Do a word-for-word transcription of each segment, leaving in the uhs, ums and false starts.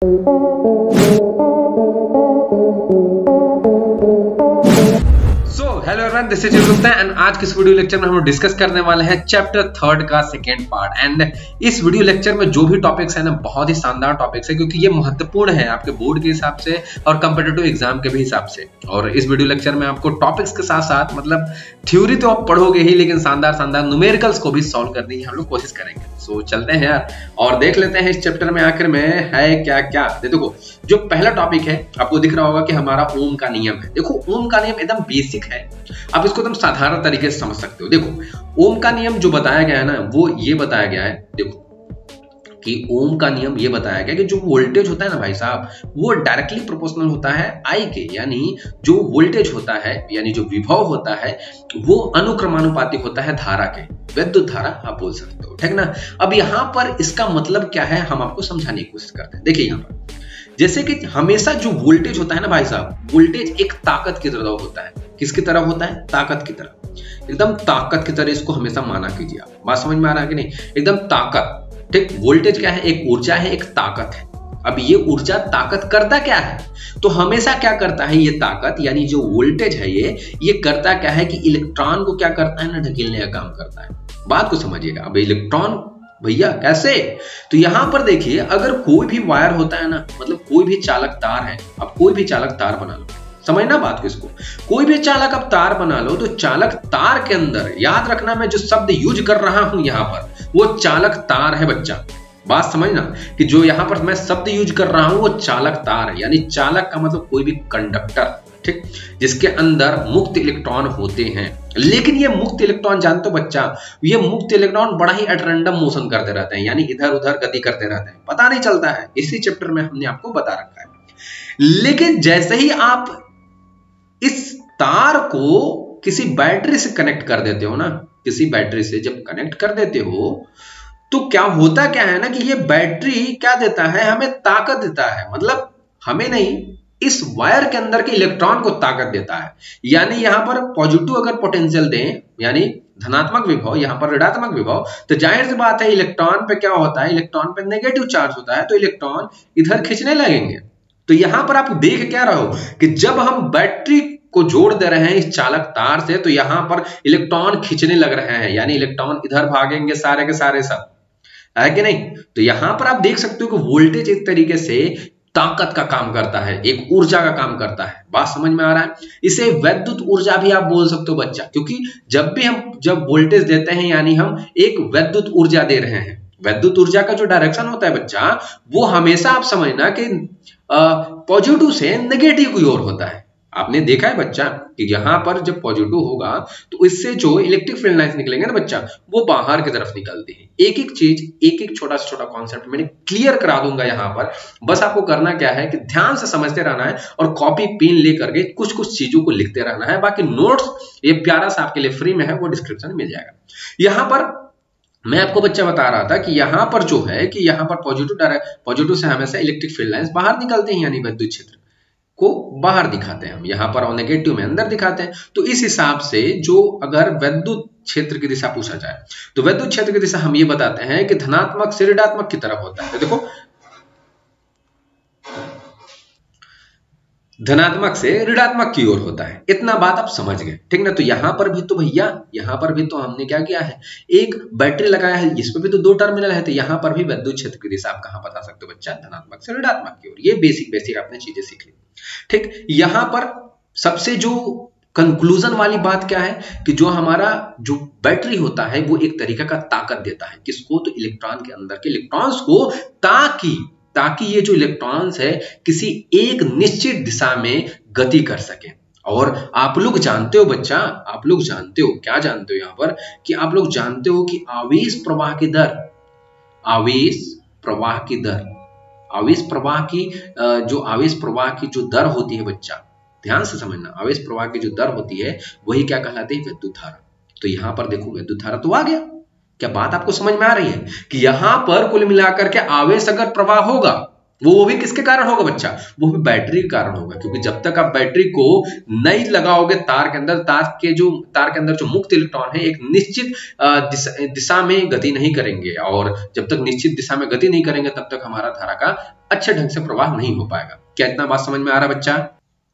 Hello everyone, this is Gupta and आज के इस वीडियो लेक्चर में हम लोग डिस्कस करने वाले हैं चैप्टर थर्ड का सेकेंड पार्ट। एंड इस वीडियो लेक्चर में जो भी टॉपिक्स है ना, बहुत ही शानदार टॉपिक्स है क्योंकि ये महत्वपूर्ण है आपके बोर्ड के हिसाब से और कॉम्पिटिटिव एग्जाम के भी हिसाब से। और इस वीडियो लेक्चर में आपको टॉपिक्स के साथ साथ मतलब थ्योरी तो आप पढ़ोगे ही, लेकिन शानदार शानदार न्यूमेरिकल्स को भी सॉल्व करने की हम लोग कोशिश करेंगे। सो so, चलते हैं यार और देख लेते हैं इस चैप्टर में आखिर में है क्या क्या। देखो जो पहला टॉपिक है आपको दिख रहा होगा कि हमारा ओम का नियम है। देखो ओम का नियम एकदम बेसिक है, आप इसको एकदम साधारण तरीके से समझ सकते हो। देखो ओम का नियम जो बताया गया है ना, वो ये बताया गया है, देखो कि ओम का नियम ये बताया गया कि जो वोल्टेज होता है ना भाई साहब, वो डायरेक्टली प्रोपोर्शनल होता है आई के, यानी जो वोल्टेज होता है यानी जो विभव होता है वो अनुक्रमानुपातिक होता है धारा के, विद्युत धारा आप बोल सकते हो, ठीक ना। अब यहाँ पर इसका मतलब क्या है हम आपको समझाने की कोशिश करते हैं। देखिए यहाँ पर जैसे कि हमेशा जो वोल्टेज होता है ना भाई साहब, वोल्टेज एक ताकत की तरह होता है। किसकी तरह होता है? ताकत की तरह, एकदम ताकत की तरह इसको हमेशा माना कीजिए आप। बात समझ में आ रहा है कि नहीं? एकदम ताकत, ठीक। वोल्टेज क्या है? एक ऊर्जा है, एक ताकत है। अब ये ऊर्जा ताकत करता क्या है? तो हमेशा क्या करता है ये ताकत यानी जो वोल्टेज है ये ये करता क्या है कि इलेक्ट्रॉन को क्या करता है ना, ढकेलने का काम करता है। बात को समझिएगा। अब इलेक्ट्रॉन भैया कैसे? तो यहां पर देखिए, अगर कोई भी वायर होता है ना, मतलब कोई भी चालक तार है, अब कोई भी चालक तार बना लो, समझना बात को इसको, कोई भी चालक अब तार बना लो, तो चालक तार के अंदर याद रखना मैं जो शब्द यूज कर रहा हूं यहां पर वो चालक तार है बच्चा। बात समझना कि जो यहां पर मैं शब्द यूज कर रहा हूं वो चालक तार है, यानी चालक का मतलब कोई भी कंडक्टर, ठीक, जिसके अंदर मुक्त इलेक्ट्रॉन होते हैं। लेकिन ये मुक्त इलेक्ट्रॉन जानते हो बच्चा, ये मुक्त इलेक्ट्रॉन बड़ा ही एट रैंडम मोशन करते रहते हैं, यानी इधर उधर गति करते रहते हैं, पता नहीं चलता है। इसी चैप्टर में हमने आपको बता रखा है। लेकिन जैसे ही आप इस तार को किसी बैटरी से कनेक्ट कर देते हो ना, किसी बैटरी से जब कनेक्ट कर देते हो तो क्या होता क्या है ना कि ये बैटरी क्या देता है, हमें ताकत देता है। मतलब हमें नहीं, इस वायर के अंदर के इलेक्ट्रॉन को ताकत देता है। यानी यहां पर पॉजिटिव अगर पोटेंशियल दें, यानी धनात्मक विभव, यहां पर ऋणात्मक विभव, तो जाहिर सी बात है इलेक्ट्रॉन पे क्या होता है, इलेक्ट्रॉन पे नेगेटिव चार्ज होता है, तो इलेक्ट्रॉन इधर खींचने लगेंगे। तो यहां पर आप देख क्या रहो कि जब हम बैटरी को जोड़ दे रहे हैं इस चालक तार से, तो यहां पर इलेक्ट्रॉन खींचने लग रहे हैं, यानी इलेक्ट्रॉन इधर भागेंगे सारे के सारे, सब है कि नहीं। तो यहां पर आप देख सकते हो कि वोल्टेज एक तरीके से ताकत का काम करता है, एक ऊर्जा का काम करता है। बात समझ में आ रहा है? इसे वैद्युत ऊर्जा भी आप बोल सकते हो बच्चा, क्योंकि जब भी हम जब वोल्टेज देते हैं यानी हम एक वैद्युत ऊर्जा दे रहे हैं। वैद्युत ऊर्जा का जो डायरेक्शन होता है बच्चा, वो हमेशा आप समझना कि पॉजिटिव से नेगेटिव की ओर होता है। आपने देखा है बच्चा कि यहां पर जब पॉजिटिव होगा तो इससे जो इलेक्ट्रिक फील्ड लाइंस निकलेंगे ना बच्चा, वो बाहर की तरफ निकलती है। एक एक चीज, एक एक छोटा से छोटा कॉन्सेप्ट मैंने क्लियर करा दूंगा यहां पर। बस आपको करना क्या है कि ध्यान से समझते रहना है और कॉपी पेन लेकर के कुछ कुछ चीजों को लिखते रहना है। बाकी नोट्स ये प्यारा सा आपके लिए फ्री में है, वो डिस्क्रिप्शन में मिल जाएगा। यहां पर मैं आपको बच्चा बता रहा था कि यहां पर जो है कि यहां पर पॉजिटिव पॉजिटिव से हमेशा इलेक्ट्रिक फील्ड लाइंस बाहर निकलते हैं, यानी विद्युत क्षेत्र को बाहर दिखाते हैं हम, यहां पर और नेगेटिव में अंदर दिखाते हैं। तो इस हिसाब से जो अगर विद्युत क्षेत्र की दिशा पूछा जाए तो विद्युत क्षेत्र की दिशा हम ये बताते हैं कि धनात्मक से ऋणात्मक की तरफ होता है। तो देखो धनात्मक से ऋणात्मक की ओर होता है, इतना बात आप समझ गए, ठीक ना। तो यहां पर भी तो भैया, यहां पर भी तो हमने क्या किया है, एक बैटरी लगाया है, इसमें भी तो दो टर्मिनल है, तो यहां पर भी विद्युत क्षेत्र की दिशा आप कहां बता सकते हो बच्चा, धनात्मक से ऋणात्मक की ओर। ये बेसिक बेसिक आपने चीजें सीख ली, ठीक। यहां पर सबसे जो कंक्लूजन वाली बात क्या है कि जो हमारा जो बैटरी होता है वो एक तरीका का ताकत देता है। किसको? तो इलेक्ट्रॉन के अंदर के इलेक्ट्रॉन्स को, ताकि ताकि ये जो इलेक्ट्रॉन्स है किसी एक निश्चित दिशा में गति कर सके। और आप लोग जानते हो बच्चा, आप लोग जानते हो, क्या जानते हो यहां पर कि आप लोग जानते हो कि आवेश प्रवाह की दर, आवेश प्रवाह की दर, आवेश प्रवाह की जो आवेश प्रवाह की जो दर होती है बच्चा, ध्यान से समझना, आवेश प्रवाह की जो दर होती है वही क्या कहलाती है, विद्युत धारा। तो यहां पर देखो विद्युत धारा तो आ गया। क्या बात आपको समझ में आ रही है कि यहां पर कुल मिलाकर के आवेश अगर प्रवाह होगा वो वो भी किसके कारण होगा बच्चा, वो भी बैटरी के कारण होगा। क्योंकि जब तक आप बैटरी को नहीं लगाओगे तार के अंदर, तार के जो तार के अंदर जो मुक्त इलेक्ट्रॉन है एक निश्चित दिशा, दिशा में गति नहीं करेंगे, और जब तक निश्चित दिशा में गति नहीं करेंगे तब तक हमारा धारा का अच्छे ढंग से प्रवाह नहीं हो पाएगा। क्या इतना बात समझ में आ रहा है बच्चा?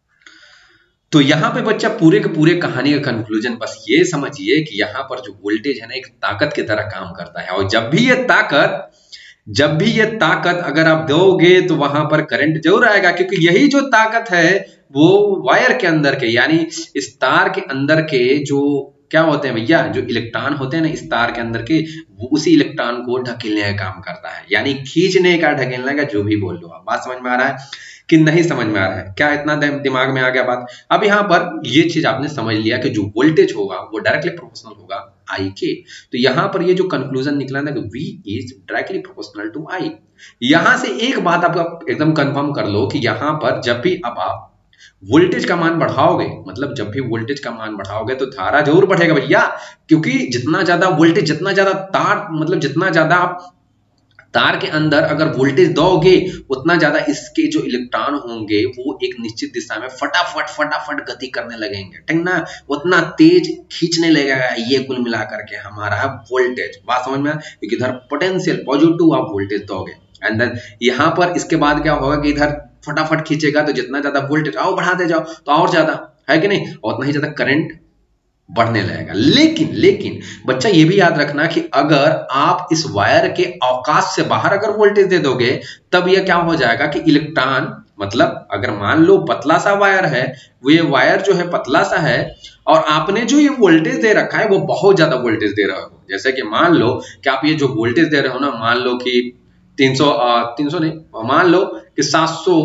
तो यहाँ पे बच्चा पूरे के पूरे कहानी का कंक्लूजन बस ये समझिए कि यहाँ पर जो वोल्टेज है ना एक ताकत की तरह काम करता है, और जब भी ये ताकत जब भी ये ताकत अगर आप दोगे तो वहां पर करंट जरूर आएगा, क्योंकि यही जो ताकत है वो वायर के अंदर के यानी इस तार के अंदर के जो क्या होते हैं भैया, जो इलेक्ट्रॉन होते हैं ना इस तार के अंदर के, वो उसी इलेक्ट्रॉन को ढकेलने का काम करता है, यानी खींचने का, ढकेलने का, जो भी बोल लो आप। बात समझ में आ रहा है कि नहीं समझ में आ रहा है? क्या इतना दिमाग में आ गया बात? अब यहाँ पर ये चीज आपने समझ लिया कि जो वोल्टेज होगा वो डायरेक्टली प्रोपोर्शनल होगा आई के। तो यहाँ पर ये जो कंक्लूजन निकला ना कि V is directly proportional to I, यहां से एक बात आप एकदम कंफर्म कर लो कि यहाँ पर जब भी अब आप वोल्टेज का मान बढ़ाओगे, मतलब जब भी वोल्टेज का मान बढ़ाओगे तो धारा जरूर बढ़ेगा भैया, क्योंकि जितना ज्यादा वोल्टेज, जितना ज्यादा तार, मतलब जितना ज्यादा आप तार के अंदर अगर वोल्टेज दोगे उतना ज्यादा इसके जो इलेक्ट्रॉन होंगे वो एक निश्चित दिशा में फटाफट फटाफट गति करने लगेंगे, ठीक ना, उतना तेज खींचने लगेगा ये कुल मिलाकर के हमारा वोल्टेज। बात समझ में? क्योंकि इधर पोटेंशियल पॉजिटिव आप वोल्टेज दोगे, एंड देन यहाँ पर इसके बाद क्या होगा कि इधर फटाफट खींचेगा तो जितना ज्यादा वोल्टेज आओ बढ़ाते जाओ तो और ज्यादा, है कि नहीं, और उतना ही ज्यादा करंट बढ़ने लगेगा। लेकिन लेकिन बच्चा ये भी याद रखना कि अगर आप इस वायर के अवकाश से बाहर अगर वोल्टेज दे दोगे तब ये क्या हो जाएगा कि इलेक्ट्रॉन, मतलब अगर मान लो पतला सा वायर है, वो ये वायर जो है पतला सा है और आपने जो ये वोल्टेज दे रखा है वो बहुत ज्यादा वोल्टेज दे रहे हो, जैसे कि मान लो कि आप ये जो वोल्टेज दे रहे हो ना, मान लो कि तीन सौ तीन सौ नहीं, मान लो कि सात सौ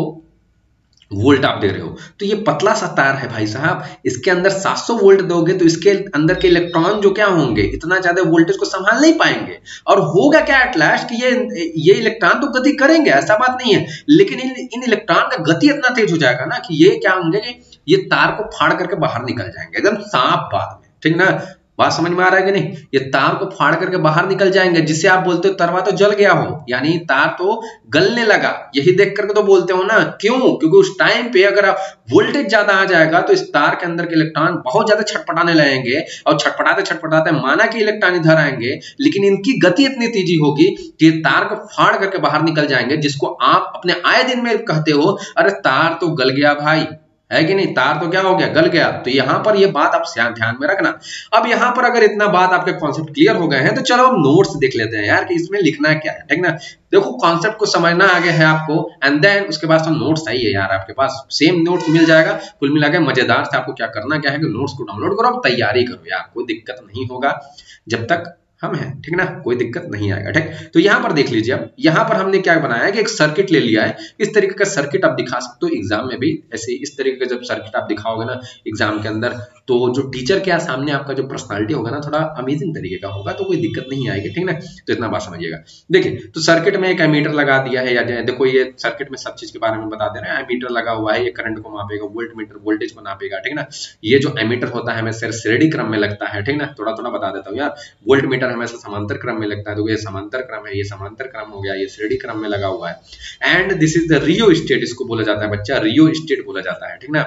वोल्ट आप दे रहे हो, तो ये पतला सा तार है भाई साहब, इसके अंदर सात सौ वोल्ट दोगे तो इसके अंदर के इलेक्ट्रॉन जो क्या होंगे, इतना ज्यादा वोल्टेज को संभाल नहीं पाएंगे, और होगा क्या एट लास्ट कि ये ये इलेक्ट्रॉन तो गति करेंगे, ऐसा बात नहीं है, लेकिन इन इन इलेक्ट्रॉन का गति इतना तेज हो जाएगा ना कि ये क्या होंगे कि ये तार को फाड़ करके बाहर निकल जाएंगे, एकदम साफ बात में, ठीक ना। बात समझ में आ रहा है कि नहीं? ये तार को फाड़ करके बाहर निकल जाएंगे, जिससे आप बोलते हो तरवा तो जल गया हो, यानी तार तो गलने लगा, यही देख करके तो बोलते हो ना। क्यों? क्योंकि उस टाइम पे अगर आप वोल्टेज ज्यादा आ जाएगा तो इस तार के अंदर के इलेक्ट्रॉन बहुत ज्यादा छटपटाने लगेंगे, और छटपटाते छटपटाते माना कि इलेक्ट्रॉन इधर आएंगे, लेकिन इनकी गति इतनी तेजी होगी कि तार को फाड़ करके बाहर निकल जाएंगे, जिसको आप अपने आए दिन में कहते हो अरे तार तो गल गया भाई, है कि नहीं, तार तो क्या हो गया, गल गया। तो यहाँ पर ये बात आप ध्यान में रखना। अब यहाँ पर अगर इतना बात आपके कॉन्सेप्ट क्लियर हो गए हैं तो चलो हम नोट्स देख लेते हैं यार कि इसमें लिखना क्या है, ठीक ना। देखो कॉन्सेप्ट को समझना आगे है आपको, एंड देन उसके बाद तो नोट्स आई है यार, आपके पास सेम नोट्स मिल जाएगा कुल मिला के। मजेदार से आपको क्या करना क्या है कि नोट्स को डाउनलोड करो, तैयारी करो यार, कोई दिक्कत नहीं होगा जब तक हम हैं, ठीक ना, कोई दिक्कत नहीं आएगा, ठीक। तो यहाँ पर देख लीजिए, अब यहाँ पर हमने क्या बनाया है कि एक सर्किट ले लिया है, इस तरीके का सर्किट आप दिखा सकते हो एग्जाम में भी, ऐसे इस तरीके का जब सर्किट आप दिखाओगे ना एग्जाम के अंदर, तो जो टीचर के सामने आपका जो पर्सनालिटी होगा ना थोड़ा अमेजिंग तरीके का होगा, तो कोई दिक्कत नहीं आएगी, ठीक ना। तो इतना बात समझिएगा। देखिए तो सर्किट में एक एमीटर लगा दिया है, या देखो ये सर्किट में सब चीज के बारे में बता दे रहे हैं, एमीटर लगा हुआ है, ये करंट को मापेगा, वोल्ट मीटर वोल्टेज को नापेगा, ठीक ना। ये जो एमीटर होता है हमें श्रेणी क्रम में लगता है, ठीक ना, थोड़ा थोड़ा बता देता हूँ यार। वोल्ट मीटर हमेशा समांतर क्रम में लगता है, तो ये समांतर क्रम है, ये समांतर क्रम हो गया, ये श्रेणी क्रम में लगा हुआ है। And this is the rheostat, इसको बोला जाता है बच्चा, रियो स्टेट बोला जाता है, ठीक ना,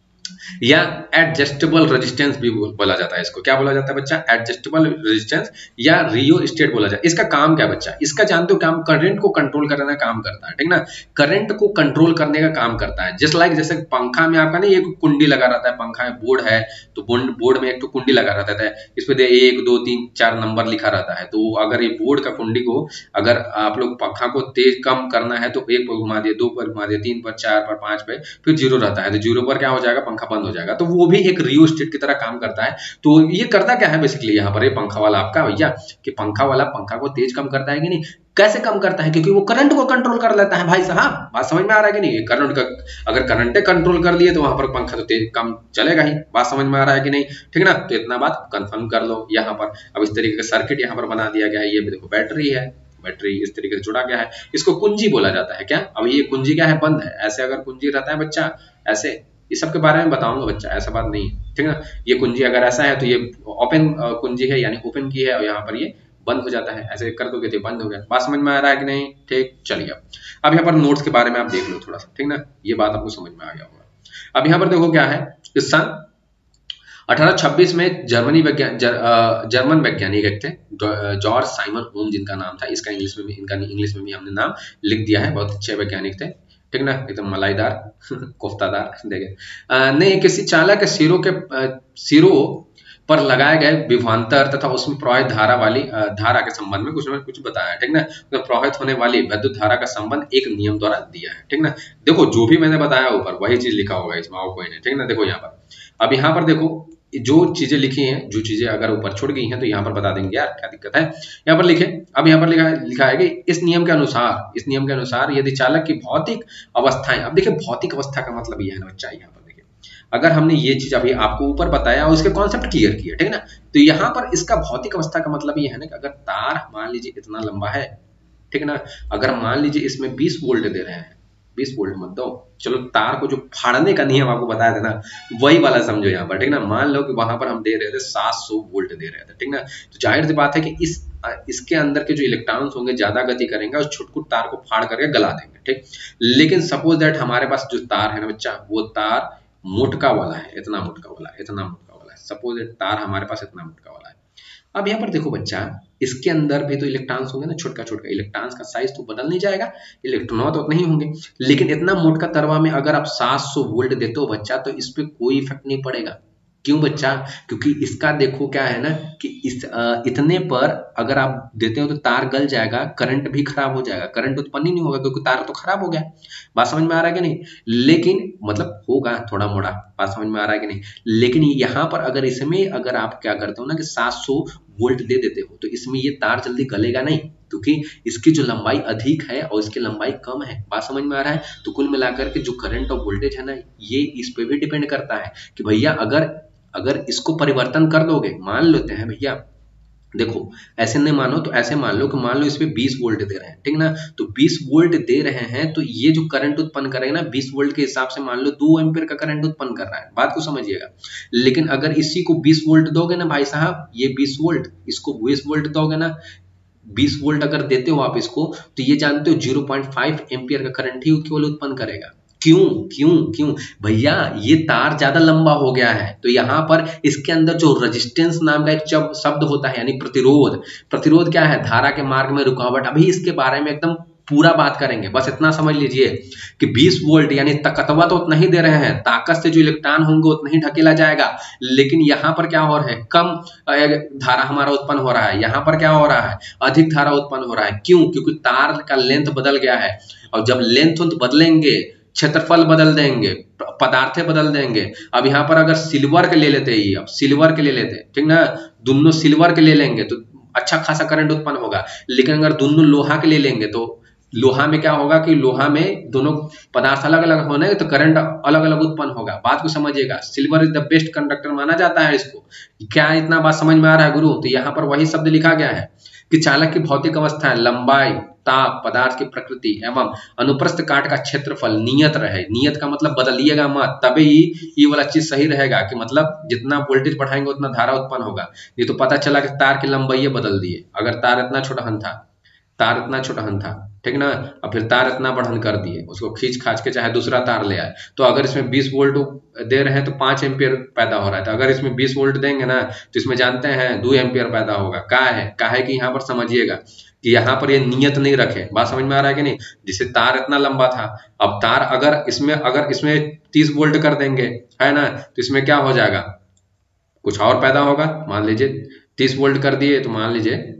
या एडजस्टेबल रेजिस्टेंस भी बोला जाता है। इसको क्या बोला जाता है बच्चा? एडजस्टेबल रेजिस्टेंस या रियो स्टेट बोला जाता है। इसका काम क्या बच्चा? इसका जानते हो काम, करंट को कंट्रोल करने का काम करता है, ठीक ना, करंट को कंट्रोल करने का काम करता है। जस्ट लाइक जैसे पंखा में आपका नहीं एक कुंडी लगा रहता है, पंखा में बोर्ड है तो बोर्ड में एक तो कुंडी लगा रहता है, इसमें एक दो तीन चार नंबर लिखा रहता है, तो अगर ये बोर्ड का कुंडी को अगर आप लोग पंखा को तेज कम करना है तो एक पर घुमा दिए, दो पर घुमा दिए, तीन पर, चार पर, पांच पे, फिर जीरो रहता है, तो जीरो पर क्या हो जाएगा, पंखा बंद हो जाएगा। तो वो भी एक रियो स्टेट की तरह काम करता है। तो ये करता क्या है बेसिकली यहाँ पर, ये पंखा वाला आपका भैया कि पंखा वाला पंखा को तेज कम करता है कि नहीं, कैसे कम करता है? क्योंकि वो करंट को कंट्रोल कर लेता है भाई साहब। बात समझ में आ रहा है कि नहीं? करंट का अगर करंटे कंट्रोल कर लिए तो वहां पर पंखा तो तेज कम चलेगा ही। बात समझ में आ रहा है कि नहीं? ठीक ना, तो इतना बात कंफर्म कर लो यहाँ पर। अब इस तरीके का सर्किट यहाँ पर बना दिया गया है। ये देखो बैटरी है, बैटरी इस तरीके से जुड़ा गया है, इसको कुंजी बोला जाता है। क्या अब ये कुंजी क्या है? बंद है। ऐसे अगर कुंजी रहता है बच्चा, ऐसे ये सब के बारे में बताऊंगा बच्चा, ऐसा बात नहीं है, ठीक ना। ये कुंजी अगर ऐसा है तो ये ओपन कुंजी है, यानी ओपन की है, और यहाँ पर ये बंद हो जाता है। ऐसे कर दोगे तो बंद हो गया। बात समझ में आ रहा है कि नहीं? ठीक, चलिए अब यहाँ पर नोट्स के बारे में आप देख लो थोड़ा सा, ठीक ना, ये बात आपको समझ में आ गया होगा। अब यहाँ पर देखो क्या है किस्सा, अठारह छब्बीस में जर्मनी वैज्ञान जर, जर्मन वैज्ञानिक एक थे जॉर्ज साइमन ओम जिनका नाम था। इसका इंग्लिश में भी इनका इंग्लिश में भी हमने नाम लिख दिया है। बहुत अच्छे वैज्ञानिक थे, ठीक ना, एकदम मलाईदार कोफ्तादार। देखे ने किसी चालक के सिरों के सिरों पर लगाए गए विभवांतर तथा उसमें प्रवाहित धारा वाली धारा के संबंध में कुछ ना कुछ बताया है, ठीक ना। तो प्रवाहित होने वाली विद्युत धारा का संबंध एक नियम द्वारा दिया है, ठीक ना। देखो जो भी मैंने बताया ऊपर वही चीज लिखा होगा इसमें, और कोई नहीं, ठीक ना। देखो यहाँ पर, अब यहाँ पर देखो जो चीजें लिखी हैं, जो चीजें अगर ऊपर छूट गई हैं तो यहाँ पर बता देंगे यार, क्या दिक्कत है। यहाँ पर लिखे, अब यहाँ पर लिखा लिखा है कि इस नियम के अनुसार इस नियम के अनुसार यदि चालक की भौतिक अवस्थाएं, अब देखिए भौतिक अवस्था का मतलब ये है ना बच्चा, यहाँ पर देखिए अगर हमने ये चीज अभी आपको ऊपर बताया और उसके कॉन्सेप्ट क्लियर किया, ठीक है ना, तो यहाँ पर इसका भौतिक अवस्था का मतलब ये है ना कि अगर तार मान लीजिए इतना लंबा है, ठीक है ना, अगर मान लीजिए इसमें बीस वोल्ट दे रहे हैं, बीस वोल्ट मत दो, चलो तार को जो फाड़ने का नियम आपको बताया था ना, वही वाला समझो यहाँ पर, ठीक ना। मान लो कि वहां पर हम दे रहे थे सात सौ वोल्ट दे रहे थे, ठीक ना, तो जाहिर सी बात है कि इस इसके अंदर के जो इलेक्ट्रॉन्स होंगे ज्यादा गति करेंगे और छुटकुट तार को फाड़ करके गला देंगे, ठीक। लेकिन सपोज दैट हमारे पास जो तार है ना बच्चा, वो तार मोटका वाला है, इतना मोटका वाला है, इतना मोटका वाला है, सपोज दैट तार हमारे पास इतना मोटका वाला है। अब यहाँ पर देखो बच्चा, इसके अंदर भी तो इलेक्ट्रॉन्स होंगे ना, छोटका छोटका, इलेक्ट्रॉन्स का साइज तो बदल नहीं जाएगा, इलेक्ट्रॉन तो नहीं होंगे, लेकिन इतना मोटका तरवा में अगर आप सात सौ वोल्ट देते हो बच्चा, तो इस पे कोई इफेक्ट नहीं पड़ेगा। क्यों बच्चा? क्योंकि इसका देखो क्या है ना कि इस आ, इतने पर अगर आप देते हो तो तार गल जाएगा, करंट भी खराब हो जाएगा, करंट उत्पन्न ही नहीं होगा क्योंकि तार तो खराब हो गया। बात समझ में आ रहा है कि नहीं? लेकिन मतलब होगा थोड़ा मोड़ा, बात समझ में आ रहा है कि नहीं? लेकिन यहाँ पर अगर इसमें अगर आप क्या करते हो ना कि सात सौ वोल्ट दे देते हो, तो इसमें ये तार जल्दी गलेगा नहीं, क्योंकि इसकी जो लंबाई अधिक है और इसकी लंबाई कम है। बात समझ में आ रहा है? तो कुल मिलाकर के जो करंट और वोल्टेज है ना, ये इस पे भी डिपेंड करता है कि भैया अगर अगर इसको परिवर्तन कर दोगे, मान लेते हैं भैया, देखो ऐसे नहीं मानो तो ऐसे मान लो कि मान लो इसमें बीस वोल्ट दे रहे हैं, ठीक ना, तो बीस वोल्ट दे रहे हैं तो ये जो करंट उत्पन्न करेगा ना, बीस वोल्ट के हिसाब से मान लो दो एम्पीयर का करंट उत्पन्न कर रहा है, बात को समझिएगा। लेकिन अगर इसी को बीस वोल्ट दोगे ना भाई साहब, ये बीस वोल्ट, इसको बीस वोल्ट दोगे ना, बीस वोल्ट अगर देते हो आप इसको, तो ये जानते हो ज़ीरो पॉइंट फाइव एम्पीयर का करंट ही केवल उत्पन्न करेगा। क्यों क्यों क्यों भैया? ये तार ज्यादा लंबा हो गया है, तो यहाँ पर इसके अंदर जो रेजिस्टेंस नाम का एक शब्द होता है, यानी प्रतिरोध। प्रतिरोध क्या है? धारा के मार्ग में रुकावट। अभी इसके बारे में एकदम पूरा बात करेंगे, बस इतना समझ लीजिए कि बीस वोल्ट यानी ताकतवा तो उतना ही दे रहे हैं, ताकत से जो इलेक्ट्रॉन होंगे उतना ही ढकेला जाएगा। लेकिन यहाँ पर क्या हो रहा है? कम धारा हमारा उत्पन्न हो रहा है। यहाँ पर क्या हो रहा है? अधिक धारा उत्पन्न हो रहा है। क्यों? क्योंकि तार का लेंथ बदल गया है, और जब लेंथ बदलेंगे, क्षेत्रफल बदल देंगे, पदार्थ बदल देंगे। अब यहाँ पर अगर सिल्वर के ले लेते हैं, अब सिल्वर के ले लेते हैं, ठीक ना, दोनों सिल्वर के ले लेंगे तो अच्छा खासा करंट उत्पन्न होगा। लेकिन अगर दोनों लोहा के ले लेंगे तो लोहा में क्या होगा कि लोहा में दोनों पदार्थ अलग अलग होने तो करंट अलग अलग उत्पन्न होगा। बात को समझिएगा, silver is the best conductor माना जाता है इसको। क्या इतना बात समझ में आ रहा है गुरु? तो यहाँ पर वही शब्द लिखा गया है कि चालक की भौतिक अवस्था, लंबाई, ताप, पदार्थ की प्रकृति एवं अनुप्रस्थ काट का क्षेत्रफल नियत रहे। नियत का मतलब बदलिएगा मत, तभी ये वाला चीज सही रहेगा कि मतलब जितना वोल्टेज बढ़ाएंगे उतना धारा उत्पन्न होगा। ये तो पता चला कि तार की लंबाई बदल दिए, अगर तार इतना छोटा था, तार इतना छोटा था, ठीक ना, और फिर तार इतना बढ़न कर दिए, उसको खींच खाच के चाहे दूसरा तार ले आए, तो अगर इसमें बीस वोल्ट दे रहे हैं तो पांच एम्पियर पैदा हो रहा है, तो अगर इसमें बीस वोल्ट देंगे ना तो इसमें जानते हैं दो एम्पियर पैदा होगा। क्या है क्या है कि यहाँ पर समझिएगा कि यहाँ पर ये नियत नहीं रखे। बात समझ में आ रहा है कि नहीं? जिसे तार इतना लंबा था, अब तार अगर इसमें अगर इसमें तीस वोल्ट कर देंगे, है ना, तो इसमें क्या हो जाएगा? कुछ और पैदा होगा। मान लीजिए तीस वोल्ट कर दिए तो मान लीजिए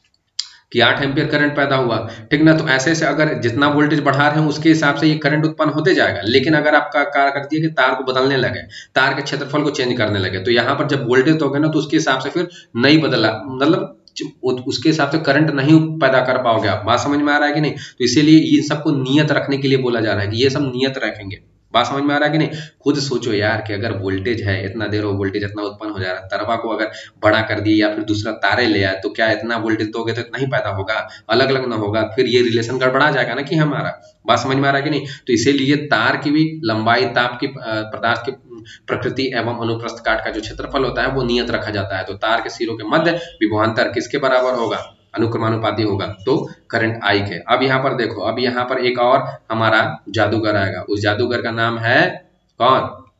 कि आठ एम्पियर करंट पैदा हुआ, ठीक ना। तो ऐसे ऐसे अगर जितना वोल्टेज बढ़ा रहे हैं उसके हिसाब से ये करंट उत्पन्न होते जाएगा। लेकिन अगर आपका कार्य कर दिया कि तार को बदलने लगे, तार के क्षेत्रफल को चेंज करने लगे, तो यहाँ पर जब वोल्टेज दोगे ना तो उसके हिसाब से फिर नहीं बदला, मतलब उसके हिसाब से करंट नहीं पैदा कर पाओगे आप। बात समझ में आ रहा है कि नहीं? तो इसीलिए इन सबको नियत रखने के लिए बोला जा रहा है कि ये सब नियत रखेंगे। बात समझ में आ रहा है कि नहीं? खुद सोचो यार कि अगर वोल्टेज है इतना, देर हो वोल्टेज इतना उत्पन्न हो जा रहा है, तरवा को अगर बड़ा कर दिए या फिर दूसरा तारे ले आए, तो क्या इतना वोल्टेज दोगे तो इतना ही पैदा होगा, अलग अलग ना होगा, फिर ये रिलेशन गड़बड़ा जाएगा ना कि हमारा। बात समझ में आ रहा है कि नहीं? तो इसीलिए तार की भी लंबाई, ताप की, पदार्थ की प्रकृति एवं अनुप्रस्थ काट का जो क्षेत्रफल होता है वो नियत रखा जाता है। तो तार के सिरों के मध्य विभवांतर किसके बराबर होगा? अनुक्रमानुपाती होगा, तो करंट आई के। अब यहाँ पर देखो, अब यहाँ पर एक और हमारा जादूगर आएगा। उस जादूगर का नाम है कौन?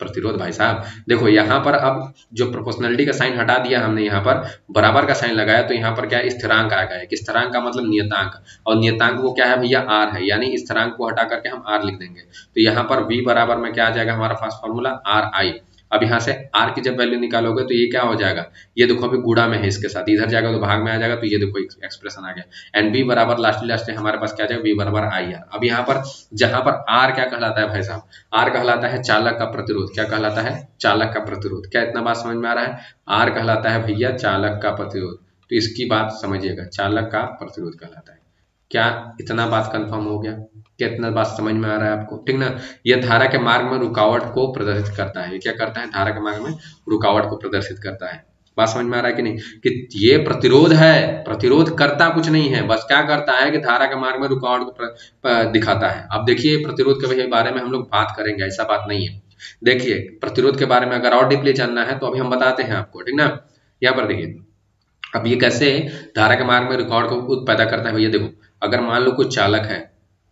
प्रतिरोध भाई साहब। देखो यहाँ पर अब जो प्रोपोर्शनलिटी का साइन हटा दिया हमने, यहाँ पर बराबर का साइन लगाया, तो यहाँ पर क्या है, स्थिरांक आ गया। स्थिरांक का मतलब नियतांक, और नियतांक वो क्या है भैया, आर है, यानी स्थिरांक को हटा करके हम आर लिख देंगे। तो यहाँ पर v बराबर में क्या आ जाएगा हमारा पास फॉर्मूला, आर आई। अब यहाँ से r की जब वैल्यू निकालोगे तो ये क्या हो जाएगा, ये देखो अभी गुणा में है इसके साथ, इधर जाएगा तो भाग में आ जाएगा, तो ये देखो एक्सप्रेशन आ गया। एंड b बराबर लास्ट लास्ट हमारे पास क्या जाएगा, v बराबर आई आर। अब यहाँ पर जहां पर r क्या कहलाता है भाई साहब, r कहलाता है चालक का प्रतिरोध। क्या कहलाता है, चालक का प्रतिरोध। क्या इतना बात समझ में आ रहा है, r कहलाता है भैया चालक का प्रतिरोध। तो इसकी बात समझिएगा, चालक का प्रतिरोध कहलाता है। क्या इतना बात कंफर्म हो गया, कितना बात समझ में आ रहा है आपको, ठीक ना। यह धारा के मार्ग में रुकावट को प्रदर्शित करता है। क्या करता है, धारा के मार्ग में रुकावट को प्रदर्शित करता है। बात समझ में आ रहा है कि नहीं, कि ये प्रतिरोध है, प्रतिरोध करता कुछ नहीं है, बस क्या करता है कि धारा के मार्ग में रुकावट को दिखाता है। अब देखिए प्रतिरोध के बारे में हम लोग बात करेंगे, ऐसा बात नहीं है। देखिए प्रतिरोध के बारे में अगर और डीपली जानना है तो अभी हम बताते हैं आपको, ठीक ना। यहाँ पर देखिए अब ये कैसे धारा के मार्ग में रुकावट को पैदा करता है भैया। देखो अगर मान लो कोई चालक है,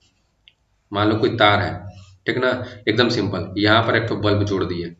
मान लो कोई तार है, ठीक ना, एकदम सिंपल, यहाँ पर एक तो बल्ब जोड़ दिए,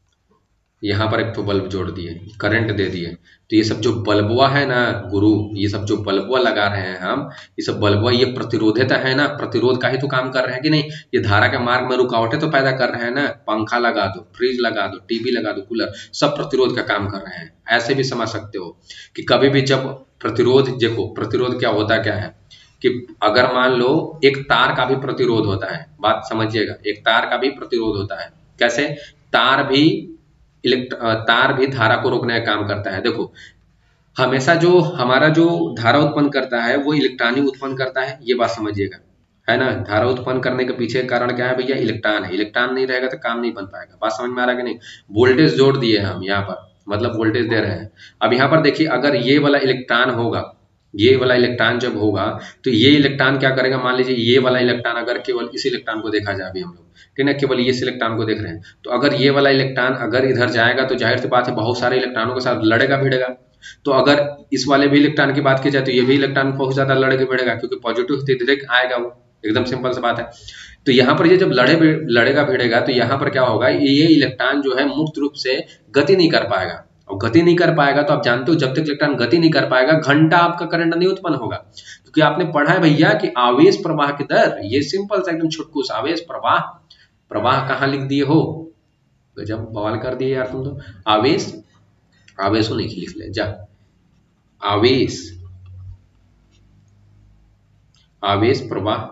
यहाँ पर एक तो बल्ब जोड़ दिए, करंट दे दिए, तो ये सब जो बल्बुआ है ना गुरु, ये सब जो बल्बुआ लगा रहे हैं हम, ये सब बल्बुआ ये प्रतिरोधित है ना, प्रतिरोध का ही तो काम कर रहे हैं कि नहीं। ये धारा के मार्ग में रुकावटें तो पैदा कर रहे हैं ना, पंखा लगा दो, फ्रिज लगा दो, टीवी लगा दो, कूलर, सब प्रतिरोध का काम कर रहे हैं। ऐसे भी समझ सकते हो कि कभी भी जब प्रतिरोध, देखो प्रतिरोध क्या होता क्या है, कि अगर मान लो एक तार का भी प्रतिरोध होता है, बात समझिएगा, एक तार का भी प्रतिरोध होता है। कैसे, तार भी इलेक्ट तार भी धारा को रोकने का काम करता है। देखो हमेशा जो हमारा जो धारा उत्पन्न करता है वो इलेक्ट्रॉन ही उत्पन्न करता है, ये बात समझिएगा, है ना। धारा उत्पन्न करने के पीछे कारण क्या है भैया, इलेक्ट्रॉन है। इलेक्ट्रॉन नहीं रहेगा तो काम नहीं बन पाएगा। बात समझ में आ रहा है कि नहीं। वोल्टेज जोड़ दिए हम यहाँ पर, मतलब वोल्टेज दे रहे हैं। अब यहाँ पर देखिए अगर ये वाला इलेक्ट्रॉन होगा, ये वाला इलेक्ट्रॉन जब होगा तो ये इलेक्ट्रॉन क्या करेगा, मान लीजिए ये वाला इलेक्ट्रॉन, अगर केवल इस इलेक्ट्रॉन को देखा जाए, अभी हम लोग ठीक है केवल ये इलेक्ट्रॉन को देख रहे हैं, तो अगर ये वाला इलेक्ट्रॉन अगर इधर जाएगा तो जाहिर सी बात है बहुत सारे इलेक्ट्रॉनों के साथ लड़ेगा भिड़ेगा। तो अगर इस वाले भी इलेक्ट्रॉन की बात की जाए तो ये भी इलेक्ट्रॉन बहुत ज्यादा लड़ेगा भिड़ेगा, क्योंकि पॉजिटिव डायरेक्ट आएगा, वो एकदम सिंपल सी बात है। तो यहाँ पर ये जब लड़े लड़ेगा भिड़ेगा तो यहाँ पर क्या होगा, ये इलेक्ट्रॉन जो है मुक्त रूप से गति नहीं कर पाएगा, और गति नहीं कर पाएगा तो आप जानते हो जब तक इलेक्ट्रॉन गति नहीं कर पाएगा घंटा आपका करंट नहीं उत्पन्न होगा। क्योंकि आपने पढ़ा है भैया कि आवेश प्रवाह की दर, ये सिंपल सा एकदम छुटकुस आवेश प्रवाह, प्रवाह कहाँ लिख दिए हो, गजब बवाल कर दिए यार तुम तो। आवेश, आवेश नहीं लिख ले जा, आवेश, आवेश प्रवाह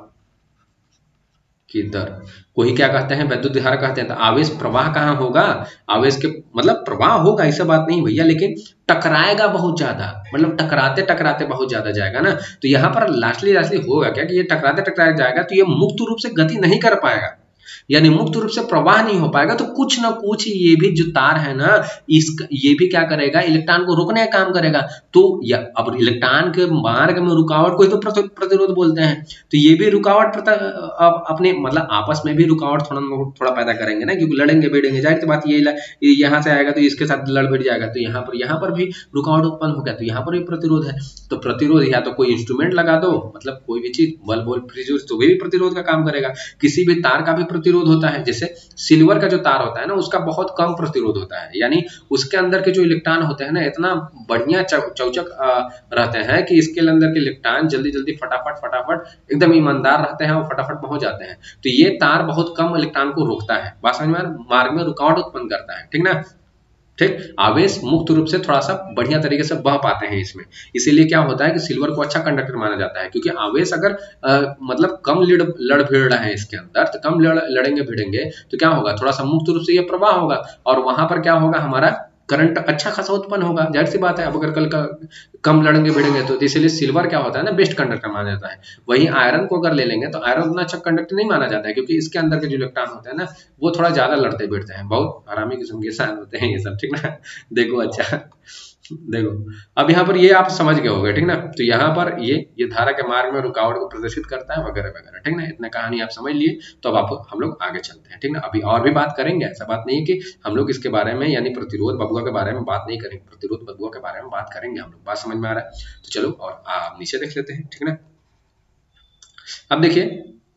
की दर को ही क्या कहते हैं, विद्युत धारा कहते हैं। तो आवेश प्रवाह कहाँ होगा, आवेश के मतलब प्रवाह होगा, ऐसा बात नहीं भैया, लेकिन टकराएगा बहुत ज्यादा, मतलब टकराते टकराते बहुत ज्यादा जाएगा ना। तो यहाँ पर लास्टली लास्टली होगा क्या कि ये टकराते टकराते जाएगा तो ये मुक्त रूप से गति नहीं कर पाएगा, यानी मुक्त रूप से प्रवाह नहीं हो पाएगा। तो कुछ ना कुछ ये भी जो तार है ना, इस ये भी क्या करेगा, इलेक्ट्रॉन को रोकने का काम करेगा। तो या अब इलेक्ट्रॉन के मार्ग में रुकावट को ही तो प्रतिरोध बोलते हैं। तो ये भी रुकावट अब अपने मतलब आपस में भी रुकावट थोड़ा थोड़ा पैदा करेंगे ना, क्योंकि लड़ेंगे भिड़ेंगे, जाहिर सी बात ये यहाँ से आएगा तो इसके साथ लड़ भिड़ जाएगा, तो यहाँ पर यहाँ पर भी रुकावट उत्पन्न हो गया, तो यहाँ पर भी प्रतिरोध है। तो प्रतिरोध या तो कोई इंस्ट्रूमेंट लगा दो, मतलब कोई भी चीज बल्ब वोल्ट फ्रिज तो भी प्रतिरोध का काम करेगा। किसी भी तार का भी प्रतिरोध होता है, जैसे सिल्वर का जो तार होता है ना उसका बहुत कम प्रतिरोध होता है, यानी उसके अंदर के जो इलेक्ट्रॉन होते हैं ना इतना बढ़िया चौचक रहते हैं कि इसके अंदर के इलेक्ट्रॉन जल्दी जल्दी फटाफट फटाफट एकदम ईमानदार रहते हैं और फटाफट पहुंच जाते हैं। तो ये तार बहुत कम इलेक्ट्रॉन को रोकता है, बात समझ में, मार्ग में रुकावट उत्पन्न करता है, ठीक ना। ठीक, आवेश मुक्त रूप से थोड़ा सा बढ़िया तरीके से बह पाते हैं इसमें, इसीलिए क्या होता है कि सिल्वर को अच्छा कंडक्टर माना जाता है, क्योंकि आवेश अगर आ, मतलब कम लड़ लड़ भिड़ रहा है इसके अंदर, तो कम लड़ लड़ेंगे भिड़ेंगे तो क्या होगा, थोड़ा सा मुक्त रूप से ये प्रवाह होगा, और वहां पर क्या होगा, हमारा करंट अच्छा खासा उत्पन्न होगा, जाहिर सी बात है। अब अगर कल का कम लड़ेंगे भिड़ेंगे तो इसलिए सिल्वर क्या होता है ना, बेस्ट कंडक्टर माना जाता है। वहीं आयरन को अगर ले लेंगे तो आयरन उतना अच्छा कंडक्टर नहीं माना जाता है, क्योंकि इसके अंदर के जो इलेक्ट्रॉन होते हैं ना वो थोड़ा ज्यादा लड़ते भिड़ते हैं, बहुत आरामी किस्म के साइन होते हैं ये सब, ठीक ना। देखो अच्छा देखो अब यहाँ पर ये आप समझ गए होंगे, ठीक ना। तो यहाँ पर ये ये धारा के मार्ग में रुकावट को प्रदर्शित करता है वगैरह वगैरह, ठीक ना। इतना कहानी आप समझ लिए तो अब आप हम लोग आगे चलते हैं, ठीक ना। अभी और भी बात करेंगे, ऐसा बात नहीं है कि हम लोग इसके बारे में यानी प्रतिरोध बबुआ के बारे में बात नहीं करेंगे, प्रतिरोध बबुआ के बारे में बात करेंगे हम लोग, बात समझ में आ रहा है। तो चलो और आप नीचे देख लेते हैं, ठीक ना। अब देखिए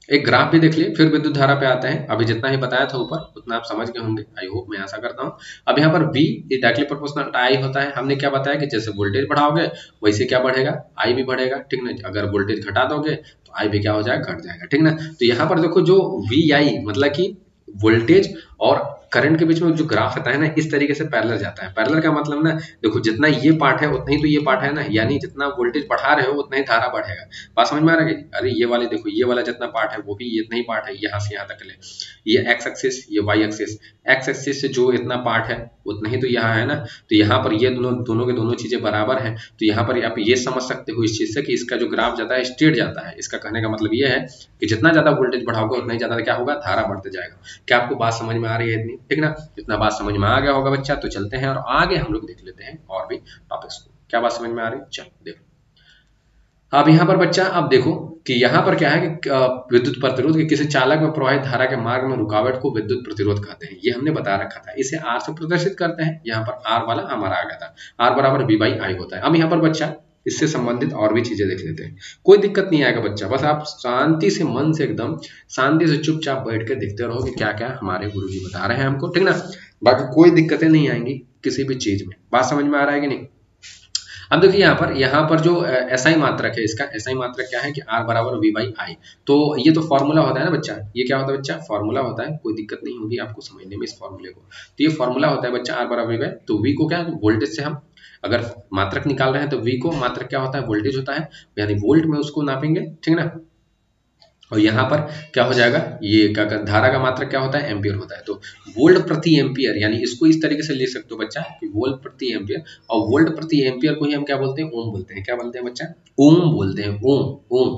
एक ग्राफ भी देख लिए, फिर विद्युत धारा पे आते हैं। अभी जितना ही बताया था ऊपर उतना आप समझ गए होंगे, आई होप, मैं आशा करता हूँ। अब यहाँ पर V डायरेक्टली प्रोपोर्शनल I होता है। हमने क्या बताया कि जैसे वोल्टेज बढ़ाओगे वैसे क्या बढ़ेगा, I भी बढ़ेगा, ठीक ना। अगर वोल्टेज घटा दोगे तो I भी क्या हो जाएगा, घट जाएगा, ठीक ना। तो यहाँ पर देखो जो V I मतलब कि वोल्टेज और करंट के बीच में जो ग्राफ आता है ना, इस तरीके से पैरेलल जाता है। पैरेलल का मतलब ना, देखो जितना ये पार्ट है उतना ही तो ये पार्ट है ना, यानी जितना वोल्टेज बढ़ा रहे हो उतना ही धारा बढ़ेगा। बात समझ में आ रहा है? अरे ये वाले देखो, ये वाला जितना पार्ट है वो भी इतना ही पार्ट है, यहाँ से यहाँ तक ले, ये एक्स एक्सिस, ये वाई एक्सिस। एक्स एक्सिस से जो इतना पार्ट है उतना ही तो यहाँ है ना। तो यहाँ पर ये दोनों दोनों के दोनों चीजें बराबर है। तो यहाँ पर आप ये समझ सकते हो इस चीज से कि इसका जो ग्राफ जाता है स्ट्रेट जाता है। इसका कहने का मतलब ये है कि जितना ज्यादा वोल्टेज बढ़ाओगे उतना ही ज्यादा क्या होगा, धारा बढ़ते जाएगा। क्या आपको बात समझ में आ रही है इतनी, ठीक ना। इतना बात समझ में आ गया होगा बच्चा, तो चलते हैं और आगे हम लोग देख लेते हैं और भी टॉपिक्स को। क्या बात समझ में आ रही है? चलो देखो अब यहाँ पर बच्चा, अब देखो कि यहाँ पर क्या है कि विद्युत प्रतिरोध के किसी चालक में प्रवाहित धारा के मार्ग में रुकावट को विद्युत प्रतिरोध कहते हैं। ये हमने बता रखा था। इसे आर से प्रदर्शित करते हैं। यहाँ पर आर वाला हमारा आ गया था, आर बराबर वी बाई आई होता है। अब यहाँ पर बच्चा इससे संबंधित और भी चीजें देख लेते हैं। कोई दिक्कत नहीं आएगा बच्चा, बस आप शांति से, मन से, एकदम शांति से चुपचाप बैठ के देखते रहो कि क्या क्या हमारे गुरुजी बता रहे हैं हमको, ठीक ना। बाकी कोई दिक्कतें नहीं आएंगी किसी भी चीज में। बात समझ में आ रहा है कि नहीं? अब देखिए यहाँ पर यहाँ पर जो एसआई मात्रक है, इसका एसआई मात्रक क्या है कि आर बराबर वी बाई आई। तो ये तो फॉर्मूला होता है ना बच्चा, ये क्या होता है बच्चा, फॉर्मूला होता है। कोई दिक्कत नहीं होगी आपको समझने में इस फॉर्मूले को। तो ये फॉर्मूला होता है बच्चा, आर बराबर वी बाई। तो वी को क्या, वोल्टेज से हम अगर मात्रक निकाल रहे हैं तो वी को मात्रक क्या होता है, वोल्टेज होता है, यानी वोल्ट में उसको नापेंगे, ठीक ना। और यहाँ पर क्या हो जाएगा, ये क्या, धारा का मात्रक क्या होता है, एम्पियर होता है। तो वोल्ट प्रति एम्पियर, यानी इसको इस तरीके से ले सकते हो बच्चा कि वोल्ट प्रति एम्पियर, और वोल्ट प्रति एम्पियर को ही हम क्या बोलते हैं, ओम बोलते हैं। क्या बोलते हैं बच्चा, ओम बोलते हैं। ओम ओम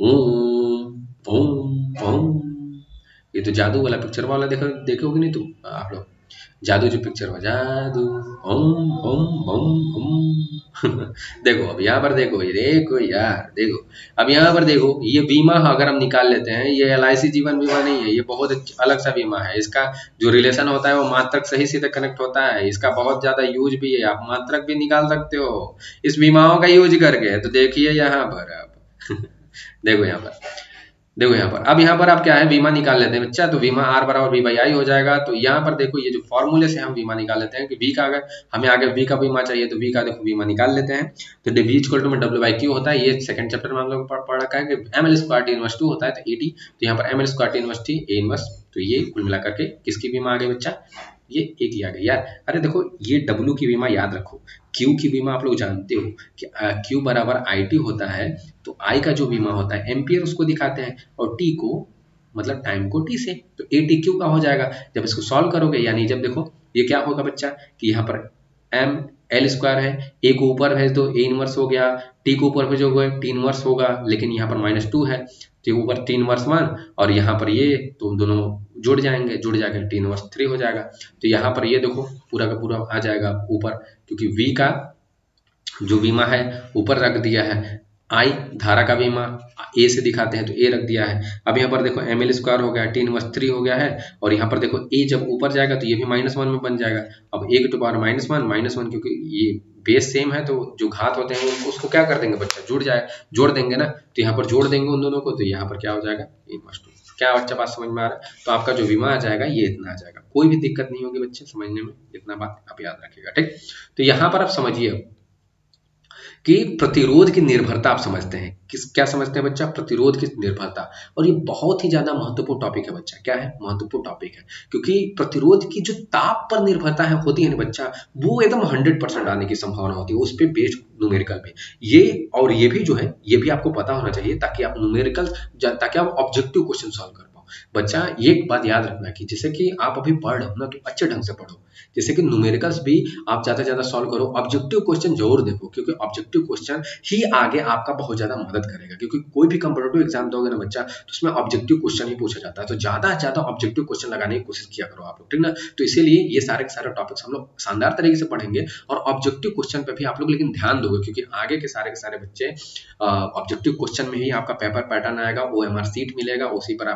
ओम ओम ओम। ये तो जादू वाला पिक्चर वाला देखो, देखोगे नहीं तुम आप लोग, जादू जो पिक्चर हो, जादू ओम ओम ओम ओम। देखो अब यहाँ पर देखो, ये देखो यार, देखो अब यहाँ पर देखो, ये बीमा अगर हम निकाल लेते हैं, ये एल आई सी जीवन बीमा नहीं है, ये बहुत अलग सा बीमा है। इसका जो रिलेशन होता है वो मात्रक से ही सीधे कनेक्ट होता है। इसका बहुत ज्यादा यूज भी है, आप मात्रक भी निकाल सकते हो इस बीमाओं का यूज करके। तो देखिए यहाँ पर अब देखो यहाँ पर देखो यहाँ पर, अब यहाँ पर आप क्या है, बीमा निकाल लेते हैं बच्चा। तो बीमा आर बराबर वी बाई आई हो जाएगा। तो यहाँ पर देखो ये जो फॉर्मूले से हम बीमा निकाल लेते हैं कि वी का, अगर हमें आगे वी का बीमा चाहिए तो वी का देखो बीमा निकाल लेते हैं। तो वी इक्वल टू में डब्ल्यू बाई क्यू होता है। ये सेकंड चैप्टर में हम लोग पढ़ रखा है कि M L square T inverse two होता है, तो ए टी। तो यहाँ पर M L square T inverse T A inverse, तो ये कुल मिलाकर के किसकी बीमा आ गई बच्चा, ये एक ही आ गई यार। अरे देखो ये डब्ल्यू की बीमा याद रखो, क्यू की बीमा आप लोग जानते हो कि क्यू बराबर आई टी होता है। तो आई का जो बीमा होता है एम्पियर उसको दिखाते हैं, और टी को मतलब टाइम को टी से, तो ए टी क्यू का हो जाएगा। जब इसको सॉल्व करोगे, यानी जब देखो ये क्या होगा बच्चा कि यहाँ पर एम एल स्क्वायर है, ए को ऊपर भेज दो, ए इनवर्स हो गया, टी को ऊपर भेजोगे टी इनवर्स होगा, लेकिन यहाँ पर माइनस टू है तो ऊपर टी इनवर्स वन, और यहाँ पर ये तो दोनों जुड़ जाएंगे, जुड़ जाकर टी इनवर्स थ्री हो जाएगा। तो यहाँ पर ये देखो पूरा का पूरा आ जाएगा ऊपर, क्योंकि वी का जो बीमा है ऊपर रख दिया है, आई धारा का बीमा ए से दिखाते हैं तो ए रख दिया है। अब यहाँ पर देखो एम एल स्क्वायर हो गया, टी इनवर्स थ्री हो गया है, और यहाँ पर देखो ए जब ऊपर जाएगा तो ये भी माइनस वन में बन जाएगा। अब A to power minus one, minus one क्योंकि ये बेस सेम है तो जो घात होते हैं उसको क्या कर देंगे बच्चा, जुड़ जाए, जोड़ देंगे ना। तो यहाँ पर जोड़ देंगे उन दोनों को, तो यहाँ पर क्या हो जाएगा, ए इनवर्स टू। क्या बच्चा बात समझ में आ रहा है? तो आपका जो बीमा आ जाएगा ये इतना आ जाएगा, कोई भी दिक्कत नहीं होगी बच्चे समझने में, इतना बात आप याद रखिएगा, ठीक। तो यहाँ पर आप समझिए कि प्रतिरोध की निर्भरता आप समझते हैं, किस क्या समझते हैं बच्चा, प्रतिरोध की निर्भरता। और ये बहुत ही ज्यादा महत्वपूर्ण टॉपिक है बच्चा। क्या है, महत्वपूर्ण टॉपिक है, क्योंकि प्रतिरोध की जो ताप पर निर्भरता है होती है ना बच्चा, वो एकदम हंड्रेड परसेंट आने की संभावना होती है उस पर बेस्ड न्यूमेरिकल पे। ये और ये भी जो है ये भी आपको पता होना चाहिए, ताकि आप न्यूमेरिकल, ताकि आप ऑब्जेक्टिव क्वेश्चन सॉल्व कर पाओ। बच्चा एक बात याद रखना कि जैसे कि आप अभी पढ़ रहे हो ना, तो अच्छे ढंग से पढ़ो। जैसे कि न्यूमेरिकल्स भी आप ज्यादा से ज्यादा सॉल्व करो, ऑब्जेक्टिव क्वेश्चन जरूर देखो, क्योंकि ऑब्जेक्टिव क्वेश्चन ही आगे आपका बहुत ज्यादा मदद करेगा। क्योंकि कोई भी कंपटीटिव एग्जाम दोगे ना बच्चा, तो उसमें ऑब्जेक्टिव क्वेश्चन ही पूछा जाता है, तो ज्यादा से ज्यादा ऑब्जेक्टिव क्वेश्चन लगाने की कोशिश किया करो आप लोग, ठीक ना। तो इसीलिए ये सारे के सारे टॉपिक्स हम लोग शानदार तरीके से पढ़ेंगे, और ऑब्जेक्टिव क्वेश्चन पे भी आप लोग लेकिन ध्यान दोगे, क्योंकि आगे के सारे के सारे बच्चे ऑब्जेक्टिव क्वेश्चन में ही आपका पेपर पैटर्न आएगा, ओ एम आर सीट मिलेगा, उसी पर आपको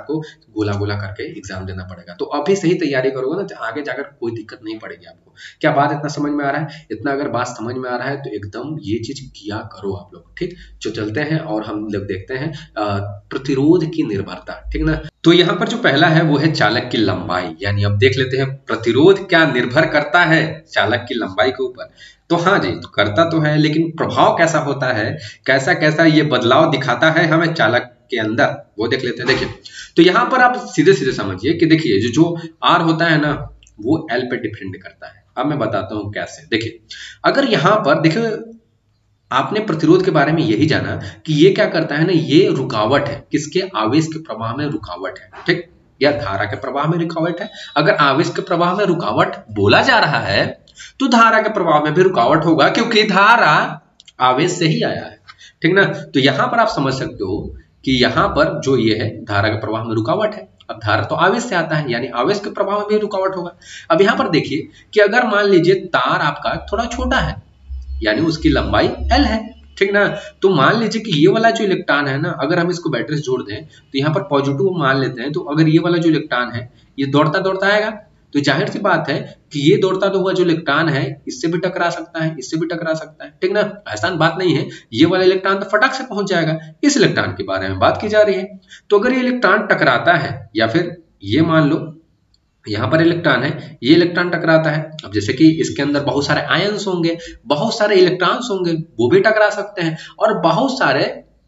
गोला गोला करके एग्जाम देना पड़ेगा। तो अभी सही तैयारी करोगे ना तो आगे जाकर कोई दिक्कत नहीं पड़ेगी आपको। क्या बात इतना समझ में आ रहा है? इतना अगर बात समझ में आ रहा है तो एकदम ये चीज किया करो आप लोग, ठीक। जो चलते हैं और हम लोग देखते हैं प्रतिरोध की निर्भरता, ठीक ना। तो यहाँ पर जो पहला है वो है चालक की लंबाई, यानी अब देख लेते हैं प्रतिरोध क्या निर्भर करता है चालक की लंबाई के ऊपर। तो हाँ जी, तो करता तो है, लेकिन प्रभाव कैसा होता है, कैसा कैसा ये बदलाव दिखाता है हमें चालक के अंदर, वो देख लेते हैं। देखिए, तो यहाँ पर आप सीधे सीधे समझिए कि देखिए जो जो आर होता है ना वो एल पे डिपेंड करता है। अब मैं बताता हूँ कैसे। देखिए, अगर यहाँ पर देखिए आपने प्रतिरोध के बारे में यही जाना कि ये क्या करता है ना, ये रुकावट है, किसके? आवेश के प्रवाह में रुकावट है, ठीक, या धारा के प्रवाह में रुकावट है। अगर आवेश के प्रवाह में रुकावट बोला जा रहा है तो धारा के प्रवाह में भी रुकावट होगा, क्योंकि धारा आवेश से ही आया है, ठीक ना। तो यहां पर आप समझ सकते हो कि यहाँ पर जो ये है धारा के प्रवाह में रुकावट है। अब धारा तो आवेश से आता है, यानी आवेश के प्रवाह में भी रुकावट होगा। अब यहाँ पर देखिए कि अगर मान लीजिए तार आपका थोड़ा छोटा है, यानी उसकी लंबाई L है, ठीक ना। तो मान लीजिए कि ये वाला जो इलेक्ट्रॉन है ना, अगर हम इसको बैटरी से जोड़ दें तो यहाँ पर पॉजिटिव मान लेते हैं, तो अगर ये वाला जो इलेक्ट्रॉन है ये दौड़ता दौड़ता आएगा, तो जाहिर सी बात है कि ये दौड़ता हुआ जो इलेक्ट्रॉन है इससे भी टकरा सकता है, इससे भी टकरा सकता है, ठीक ना। आसान बात नहीं है, ये वाला इलेक्ट्रॉन तो फटाक से पहुंच जाएगा। इस इलेक्ट्रॉन के बारे में बात की जा रही है। तो अगर ये इलेक्ट्रॉन टकराता है, या फिर ये मान लो यहाँ पर इलेक्ट्रॉन है, ये इलेक्ट्रॉन टकराता है। अब जैसे कि इसके अंदर बहुत सारे आयंस होंगे, बहुत सारे इलेक्ट्रॉन्स होंगे, वो भी टकरा सकते हैं, और बहुत सारे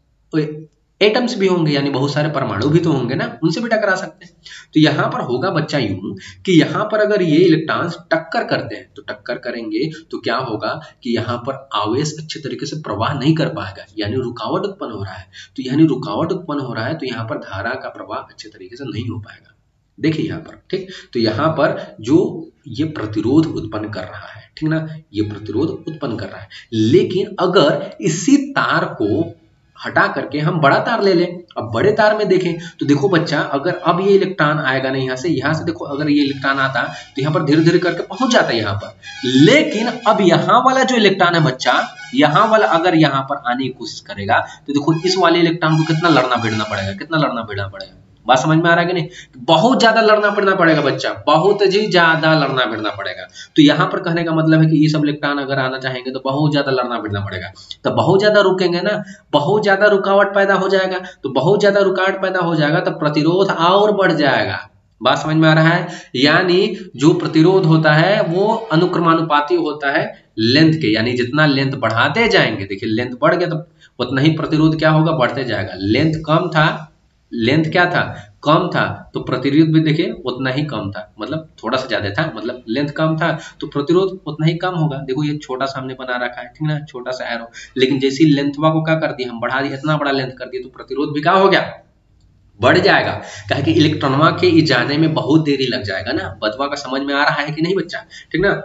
एटम्स भी होंगे, यानी बहुत सारे परमाणु भी तो होंगे ना, उनसे भी टकरा सकते हैं। तो यहाँ पर होगा बच्चा यूं कि यहाँ पर अगर ये इलेक्ट्रॉन्स टक्कर करते हैं, तो टक्कर करेंगे तो क्या होगा कि यहाँ पर आवेश अच्छे तरीके से प्रवाह नहीं कर पाएगा, यानी रुकावट उत्पन्न हो रहा है। तो यानी रुकावट उत्पन्न हो रहा है तो यहाँ पर धारा का प्रवाह अच्छे तरीके से नहीं हो पाएगा। देखिए यहाँ पर, ठीक। तो यहाँ पर जो ये प्रतिरोध उत्पन्न कर रहा है, ठीक ना, ये प्रतिरोध उत्पन्न कर रहा है। लेकिन अगर इसी तार को हटा करके हम बड़ा तार ले लें, अब बड़े तार में देखें तो देखो बच्चा, अगर अब ये इलेक्ट्रॉन आएगा ना यहाँ से, यहाँ से देखो अगर ये इलेक्ट्रॉन आता तो यहाँ पर धीरे धीरे करके पहुंच जाता है यहाँ पर। लेकिन अब यहाँ वाला जो इलेक्ट्रॉन है बच्चा, यहाँ वाला अगर यहाँ पर आने की कोशिश करेगा तो देखो इस वाले इलेक्ट्रॉन को कितना लड़ना भिड़ना पड़ेगा, कितना लड़ना भिड़ना पड़ेगा। बात समझ में आ रहा है कि नहीं? बहुत ज्यादा लड़ना पड़ना पड़ेगा बच्चा, बहुत ही ज्यादा लड़ना भिड़ना पड़ेगा। तो यहाँ पर कहने का मतलब है कि ये सब इलेक्ट्रॉन अगर आना चाहेंगे तो बहुत ज्यादा लड़ना भिड़ना पड़ेगा। तो बहुत ज्यादा रुकेंगे ना, बहुत ज्यादा रुकावट पैदा हो जाएगा। तो बहुत ज्यादा रुकावट पैदा हो जाएगा तो प्रतिरोध और बढ़ जाएगा। बात समझ में आ रहा है? यानी जो प्रतिरोध होता है वो अनुक्रमानुपाती होता है लेंथ के, यानी जितना लेंथ बढ़ाते जाएंगे, देखिए लेंथ बढ़ गया तो उतना ही प्रतिरोध क्या होगा, बढ़ते जाएगा। लेंथ कम था, लेंथ क्या था, कम था, तो प्रतिरोध भी देखिए उतना ही कम था, मतलब थोड़ा सा ज्यादा था, मतलब लेंथ कम था तो प्रतिरोध उतना ही कम होगा। देखो ये छोटा सा हमने बना रखा है, ठीक ना, छोटा सा एरो, लेकिन जैसी लेंथवा को क्या कर दिया हम, बढ़ा दिया, इतना बड़ा लेंथ कर दिया, तो प्रतिरोध भी क्या हो गया, बढ़ जाएगा। कहे कि इलेक्ट्रॉनवा के जाने में बहुत देरी लग जाएगा ना। बतवा का समझ में आ रहा है कि नहीं बच्चा, ठीक ना।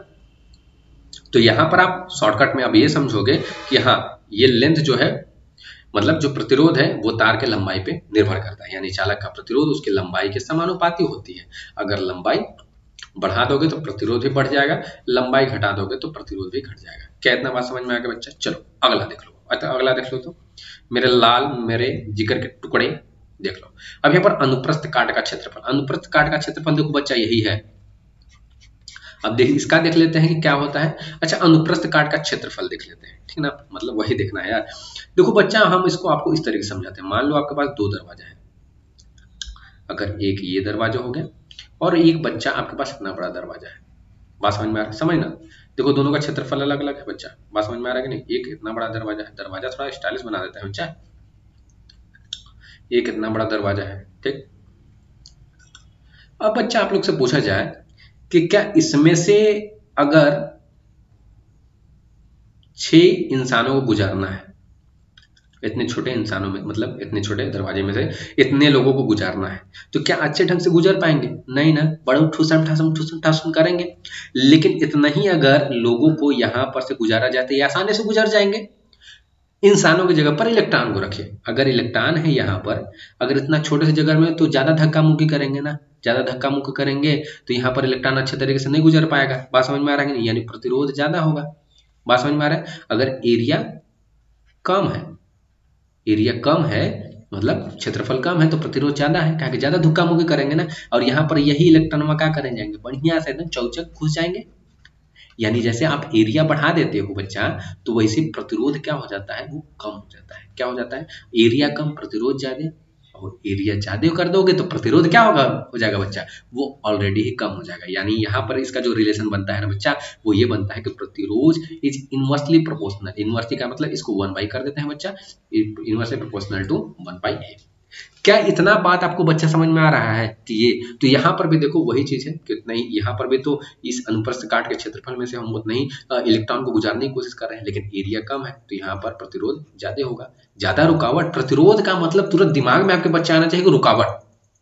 तो यहाँ पर आप शॉर्टकट में अब ये समझोगे कि हाँ ये लेंथ जो है, मतलब जो प्रतिरोध है वो तार के लंबाई पे निर्भर करता है, यानी चालक का प्रतिरोध उसकी लंबाई के समानुपाती होती है। अगर लंबाई बढ़ा दोगे तो प्रतिरोध भी बढ़ जाएगा, लंबाई घटा दोगे तो प्रतिरोध भी घट जाएगा। क्या इतना बात समझ में आ गया बच्चा? चलो अगला देख लो। अच्छा अगला देख लो, तो मेरे लाल मेरे जिगर के टुकड़े देख लो। अब यहाँ पर अनुप्रस्थ काट का क्षेत्रफल, अनुप्रस्थ काट का क्षेत्रफल देखो बच्चा यही है। अब देख इसका देख लेते हैं कि क्या होता है। अच्छा अनुप्रस्थ काट का क्षेत्रफल देख लेते हैं, ठीक ना, मतलब वही देखना है यार। देखो बच्चा हम इसको आपको इस तरीके से समझाते हैं। मान लो आपके पास दो दरवाजा है, अगर एक ये दरवाजा हो गया और एक बच्चा आपके पास इतना बड़ा दरवाजा है। बात समझ में आ रहा है? समझना, देखो दोनों का क्षेत्रफल अलग अलग है बच्चा। बात समझ में आ रहा है कि नहीं? एक इतना बड़ा दरवाजा है, दरवाजा थोड़ा स्टाइलिश बना देता है बच्चा, एक इतना बड़ा दरवाजा है, ठीक। अब बच्चा आप लोग से पूछा जाए कि क्या इसमें से अगर छह इंसानों को गुजारना है, इतने छोटे इंसानों में, मतलब इतने छोटे दरवाजे में से इतने लोगों को गुजारना है, तो क्या अच्छे ढंग से गुजर पाएंगे? नहीं ना, बड़ा ठूसम ठासम ठूसम ठासम करेंगे। लेकिन इतना ही अगर लोगों को यहां पर से गुजारा जाए तो ये आसानी से गुजर जाएंगे। इंसानों की जगह पर इलेक्ट्रॉन को रखिए, अगर इलेक्ट्रॉन है यहाँ पर, अगर इतना छोटे से जगह में तो ज्यादा धक्का मुक्की करेंगे ना, ज्यादा धक्का मुक्की करेंगे तो यहाँ पर इलेक्ट्रॉन अच्छे तरीके से नहीं गुजर पाएगा। बात समझ में आ रहा है? यानी प्रतिरोध ज्यादा होगा। बात समझ में आ रहा है? अगर एरिया कम है, एरिया कम है मतलब क्षेत्रफल कम है तो प्रतिरोध ज्यादा है, कहा कि ज्यादा धक्का मुक्की करेंगे ना, और यहाँ पर यही इलेक्ट्रॉन क्या करें जाएंगे, बढ़िया से एकदम चौचक घुस जाएंगे। यानी जैसे आप एरिया बढ़ा देते हो बच्चा, तो वैसे प्रतिरोध क्या हो जाता है, वो कम हो जाता है। क्या हो जाता है, एरिया कम प्रतिरोध ज्यादा, और एरिया ज्यादा कर दोगे तो प्रतिरोध क्या होगा, हो जाएगा बच्चा, वो ऑलरेडी ही कम हो जाएगा। यानी यहाँ पर इसका जो रिलेशन बनता है ना बच्चा, वो ये बनता है कि प्रतिरोध इज इनवर्सली प्रोपोर्शनल। इनवर्सली का मतलब इसको वन बाई कर देते हैं बच्चा, inversely proportional to one by A. क्या इतना बात आपको बच्चा समझ में आ रहा है कि ये, तो यहाँ पर भी देखो वही चीज है कि उतना ही यहाँ पर भी तो इस अनुप्रस्थ काट के क्षेत्रफल में से हम उतना ही इलेक्ट्रॉन को गुजारने की कोशिश कर रहे हैं, लेकिन एरिया कम है तो यहाँ पर प्रतिरोध ज्यादा होगा। ज्यादा रुकावट, प्रतिरोध का मतलब तुरंत दिमाग में आपके बच्चा आना चाहिए रुकावट।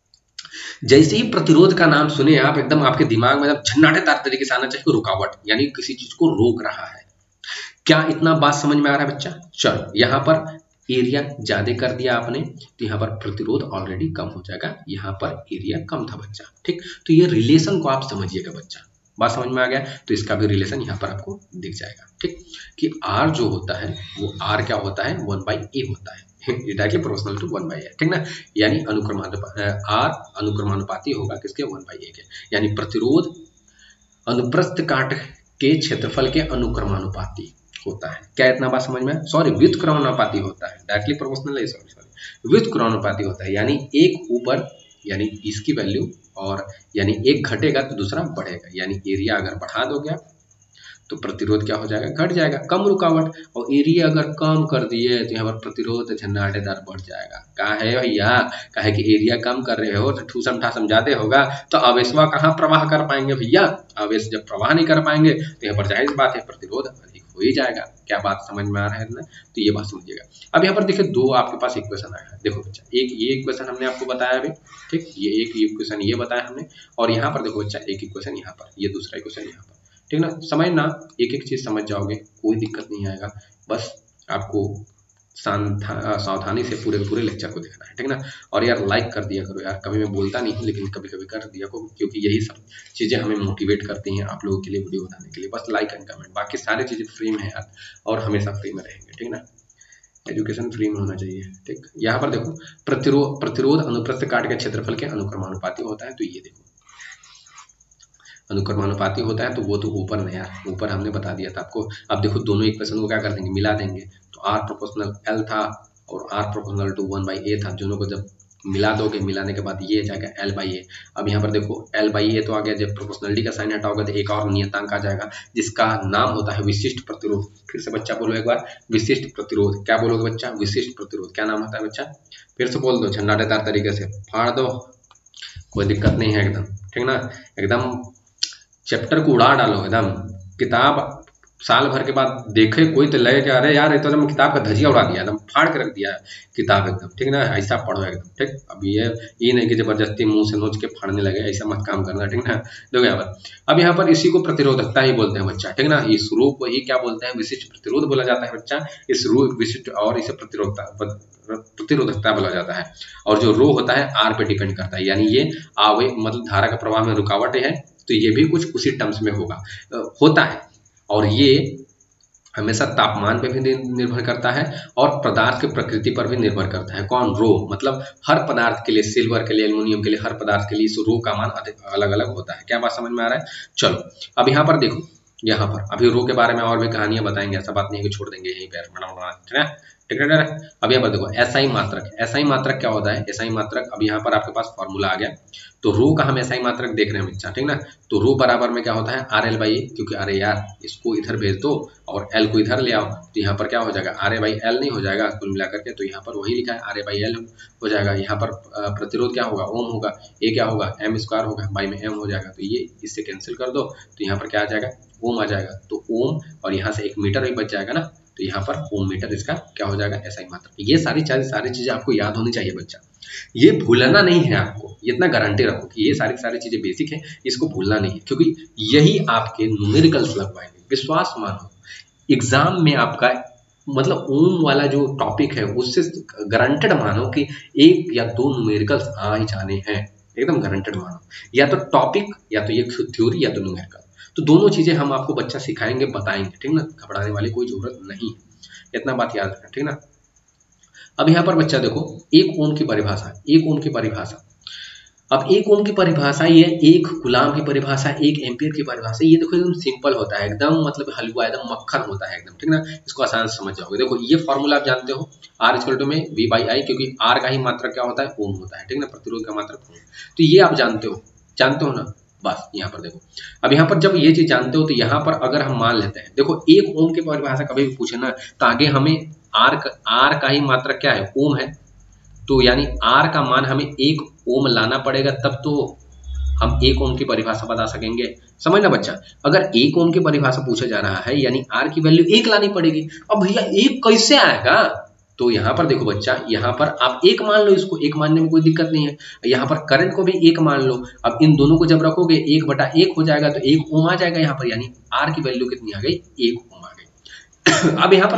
जैसे ही प्रतिरोध का नाम सुने आप, एकदम आपके दिमाग में एकदम झन्नाटेदार तरीके से आना चाहिए रुकावट, यानी किसी चीज को रोक रहा है। क्या इतना बात समझ में आ रहा है बच्चा? चलो यहाँ पर एरिया ज्यादा कर दिया आपने तो यहाँ पर प्रतिरोध ऑलरेडी कम हो जाएगा, यहाँ पर एरिया कम था बच्चा, ठीक। तो ये रिलेशन को आप समझिएगा बच्चा, बात समझ में आ गया? तो इसका भी रिलेशन यहाँ पर आपको दिख जाएगा, ठीक, कि R जो होता है वो R क्या होता है, वन बाई ए होता है, directly proportional to one by A, ठीक ना। यानी अनुक्रमानुपाती, R अनुक्रमानुपाती होगा किसके, वन बाई ए के। यानी प्रतिरोध अनुप्रस्थ काट के क्षेत्रफल के अनुक्रमानुपाती होता है। क्या इतना बात समझ में? सॉरी, व्युत्क्रमानुपाती होता है, डायरेक्टली प्रोपोर्शनल है, सॉरी सॉरी व्युत्क्रमानुपाती होता है। यानी एक ऊपर, यानी इसकी वैल्यू, और यानी एक घटेगा तो दूसरा बढ़ेगा। यानी एरिया अगर बढ़ा दोगे तो प्रतिरोध क्या हो जाएगा, घट जाएगा, कम रुकावट। और एरिया अगर कम कर दिए तो यहाँ पर प्रतिरोध झन्नाटेदार बढ़ जाएगा। कहा है भैया, कहा है कि एरिया कम कर रहे हो तो ठूसम ठासम ज्यादा होगा, तो आवेशवा कहाँ प्रवाह कर पाएंगे भैया? आवेश जब प्रवाह नहीं कर पाएंगे तो यहाँ पर जाहिर बात है प्रतिरोध अधिक हो ही जाएगा। क्या बात समझ में आ रहा है ना? तो ये बात समझिएगा। अब यहाँ पर देखिए दो आपके पास इक्वेशन आया है, देखो बच्चा, एक ये इक्वेशन हमने आपको बताया अभी, ठीक, ये एक इक्वेशन ये बताया हमने, और यहाँ पर देखो बच्चा एक इक्वेशन यहाँ पर, ये दूसरा इक्वेशन यहाँ पर, ठीक ना। समझना, एक एक चीज समझ जाओगे, कोई दिक्कत नहीं आएगा, बस आपको सावधानी से पूरे पूरे लेक्चर को देखना है, ठीक ना। और यार लाइक कर दिया करो यार, कभी मैं बोलता नहीं हूँ लेकिन कभी कभी कर दिया करो, क्योंकि यही सब चीजें हमें मोटिवेट करती हैं आप लोगों के लिए वीडियो बनाने के लिए। बस लाइक एंड कमेंट, बाकी सारी चीजें फ्री में है यार, और हमेशा फ्री में रहेंगे, ठीक ना। एजुकेशन फ्री में होना चाहिए, ठीक। यहाँ पर देखो प्रतिरोध प्रतिरोध अनुप्रस्थ काट के क्षेत्रफल के अनुक्रमानुपाती होता है। तो ये देखो अनुक्रमानुपाती होता है, तो वो तो ऊपर नहीं यार, ऊपर हमने बता दिया था आपको। अब देखो दोनों इक्वेशन को क्या कर देंगे, मिला देंगे, तो R प्रोपोर्शनल L था और R proportional to one by A था, दोनों को जब मिला दोगे, मिलाने के बाद ये जाएगा L बाई ए। अब यहाँ पर देखो L बाई ए तो आ गया, जब प्रोपोर्शनलिटी का साइन हटाओगे तो एक और नियतांक आ जाएगा जिसका नाम होता है विशिष्ट प्रतिरोध। फिर से बच्चा बोलो एक बार, विशिष्ट प्रतिरोध। क्या बोलोगे बच्चा, विशिष्ट प्रतिरोध। क्या नाम होता है बच्चा, फिर से बोल दो झंडाटेदार तरीके से, फाड़ दो, कोई दिक्कत नहीं है एकदम, ठीक ना। एकदम चैप्टर को उड़ा डालो एकदम, किताब साल भर के बाद देखे कोई तो लगे कि अरे यार ये तो एकदम किताब का धजिया उड़ा दिया, एकदम फाड़ के रख दिया है किताब एकदम, ठीक ना। ऐसा पढ़ो एकदम, ठीक। अब ये ये नहीं कि जबरदस्ती मुंह से नोच के फाड़ने लगे, ऐसा मत काम करना, ठीक ना। देखो यहाँ पर, अब यहाँ पर इसी को प्रतिरोधकता ही बोलते हैं बच्चा, ठीक ना। इस रूप को ही क्या बोलते हैं, विशिष्ट प्रतिरोध बोला जाता है बच्चा। इस रूप विशिष्ट और इसे प्रतिरोधकता प्रतिरोधकता बोला जाता है। और जो रो होता है आर पे डिपेंड करता है, यानी ये आवे मतलब धारा का प्रवाह में रुकावट है, तो ये भी कुछ उसी टर्म्स में होगा होता है। और ये हमेशा तापमान पे भी निर्भर करता है और पदार्थ की प्रकृति पर भी निर्भर करता है। कौन, रो, मतलब हर पदार्थ के लिए, सिल्वर के लिए, एल्युमिनियम के लिए, हर पदार्थ के लिए इस रो का मान अलग अलग होता है। क्या बात समझ में आ रहा है? चलो अब यहाँ पर देखो, यहाँ पर अभी रो के बारे में और भी कहानियां बताएंगे, ऐसा बात नहीं है कि छोड़ देंगे यहीं पर, ठीक है, ठीक है। अब यहाँ पर देखो एसआई मात्रक, एसआई मात्रक क्या होता है, एसआई मात्रक, अब यहाँ पर आपके पास फॉर्मूला आ गया। तो रो का हम एसआई मात्रक देख रहे हैं बच्चा, ठीक ना। तो रो बराबर में क्या होता है, आर एल बाई ए, क्योंकि अरे यार इसको इधर भेज दो और एल को इधर ले आओ, तो यहाँ पर क्या हो जाएगा, आर ए बाई एल नहीं हो जाएगा कुल मिलाकर के, तो यहाँ पर वही लिखा है आर ए बाई एल हो जाएगा। यहाँ पर प्रतिरोध क्या होगा, ओम होगा, ए क्या होगा, एम स्क्वायर होगा, बाई में एम हो जाएगा, तो ये इससे कैंसिल कर दो, तो यहाँ पर क्या आ जाएगा, ओम आ जाएगा। तो ओम और यहाँ से एक मीटर भी बच जाएगा ना, तो यहाँ पर ओम मीटर इसका क्या हो जाएगा, एसआई मात्रक। ये सारी सारी चीजें आपको याद होनी चाहिए बच्चा, ये भूलना नहीं है आपको, इतना गारंटी रखो कि ये सारी सारी चीजें बेसिक है, इसको भूलना नहीं है, क्योंकि यही आपके न्यूमेरिकल्स लगवाएंगे, विश्वास मानो। एग्जाम में आपका मतलब ओम वाला जो टॉपिक है उससे गारंटेड मानो कि एक या दो न्यूमेरिकल्स आ ही जाने हैं, एकदम गारंटेड मानो। या तो टॉपिक, या तो ये थ्योरी, या तो न्यूमेरिकल, तो दोनों चीजें हम आपको बच्चा सिखाएंगे, बताएंगे, ठीक ना। घबराने वाली कोई जरूरत नहीं, इतना बात याद रखना, ठीक ना। अब यहाँ पर बच्चा देखो एक ओम की परिभाषा, एक ओम की परिभाषा, अब एक ओम की परिभाषा, ये एक गुलाम की परिभाषा, एक एम्पियर की परिभाषा, ये देखो एकदम सिंपल होता है, एकदम मतलब हलवा, एकदम मक्खन होता है एकदम, ठीक ना। इसको आसान से समझ जाओगे। देखो ये फॉर्मूला आप जानते हो, आर इक्वल टू में वी बाई आई, क्योंकि आर का ही मात्रक क्या होता है, ओम होता है, ठीक ना, प्रतिरोध का मात्रक ओम। तो ये आप जानते हो, जानते हो ना, बस यहाँ पर देखो। अब यहाँ पर जब ये चीज जानते हो तो यहाँ पर अगर हम मान लेते हैं, देखो एक ओम की परिभाषा कभी भी पूछे ना तो आगे हमें आर आर का ही मात्रक क्या है, ओम है, तो यानी आर का मान हमें एक ओम लाना पड़ेगा, तब तो हम एक ओम की परिभाषा बता सकेंगे। समझना बच्चा, अगर एक ओम की परिभाषा पूछा जा रहा है यानी आर की वैल्यू एक लानी पड़ेगी। अब भैया एक कैसे आएगा, तो यहाँ पर देखो बच्चा, यहाँ पर आप एक मान लो, इसको एक मानने में कोई दिक्कत नहीं है। यहाँ पर करंट को भी एक मान लो। अब इन दोनों को जब रखोगे एक बटा एक हो जाएगा, तो एक ओम आ जाएगा यहाँ पर, यानी आर की वैल्यू कितनी आ गई, एक ओम आ गई। अब यहाँ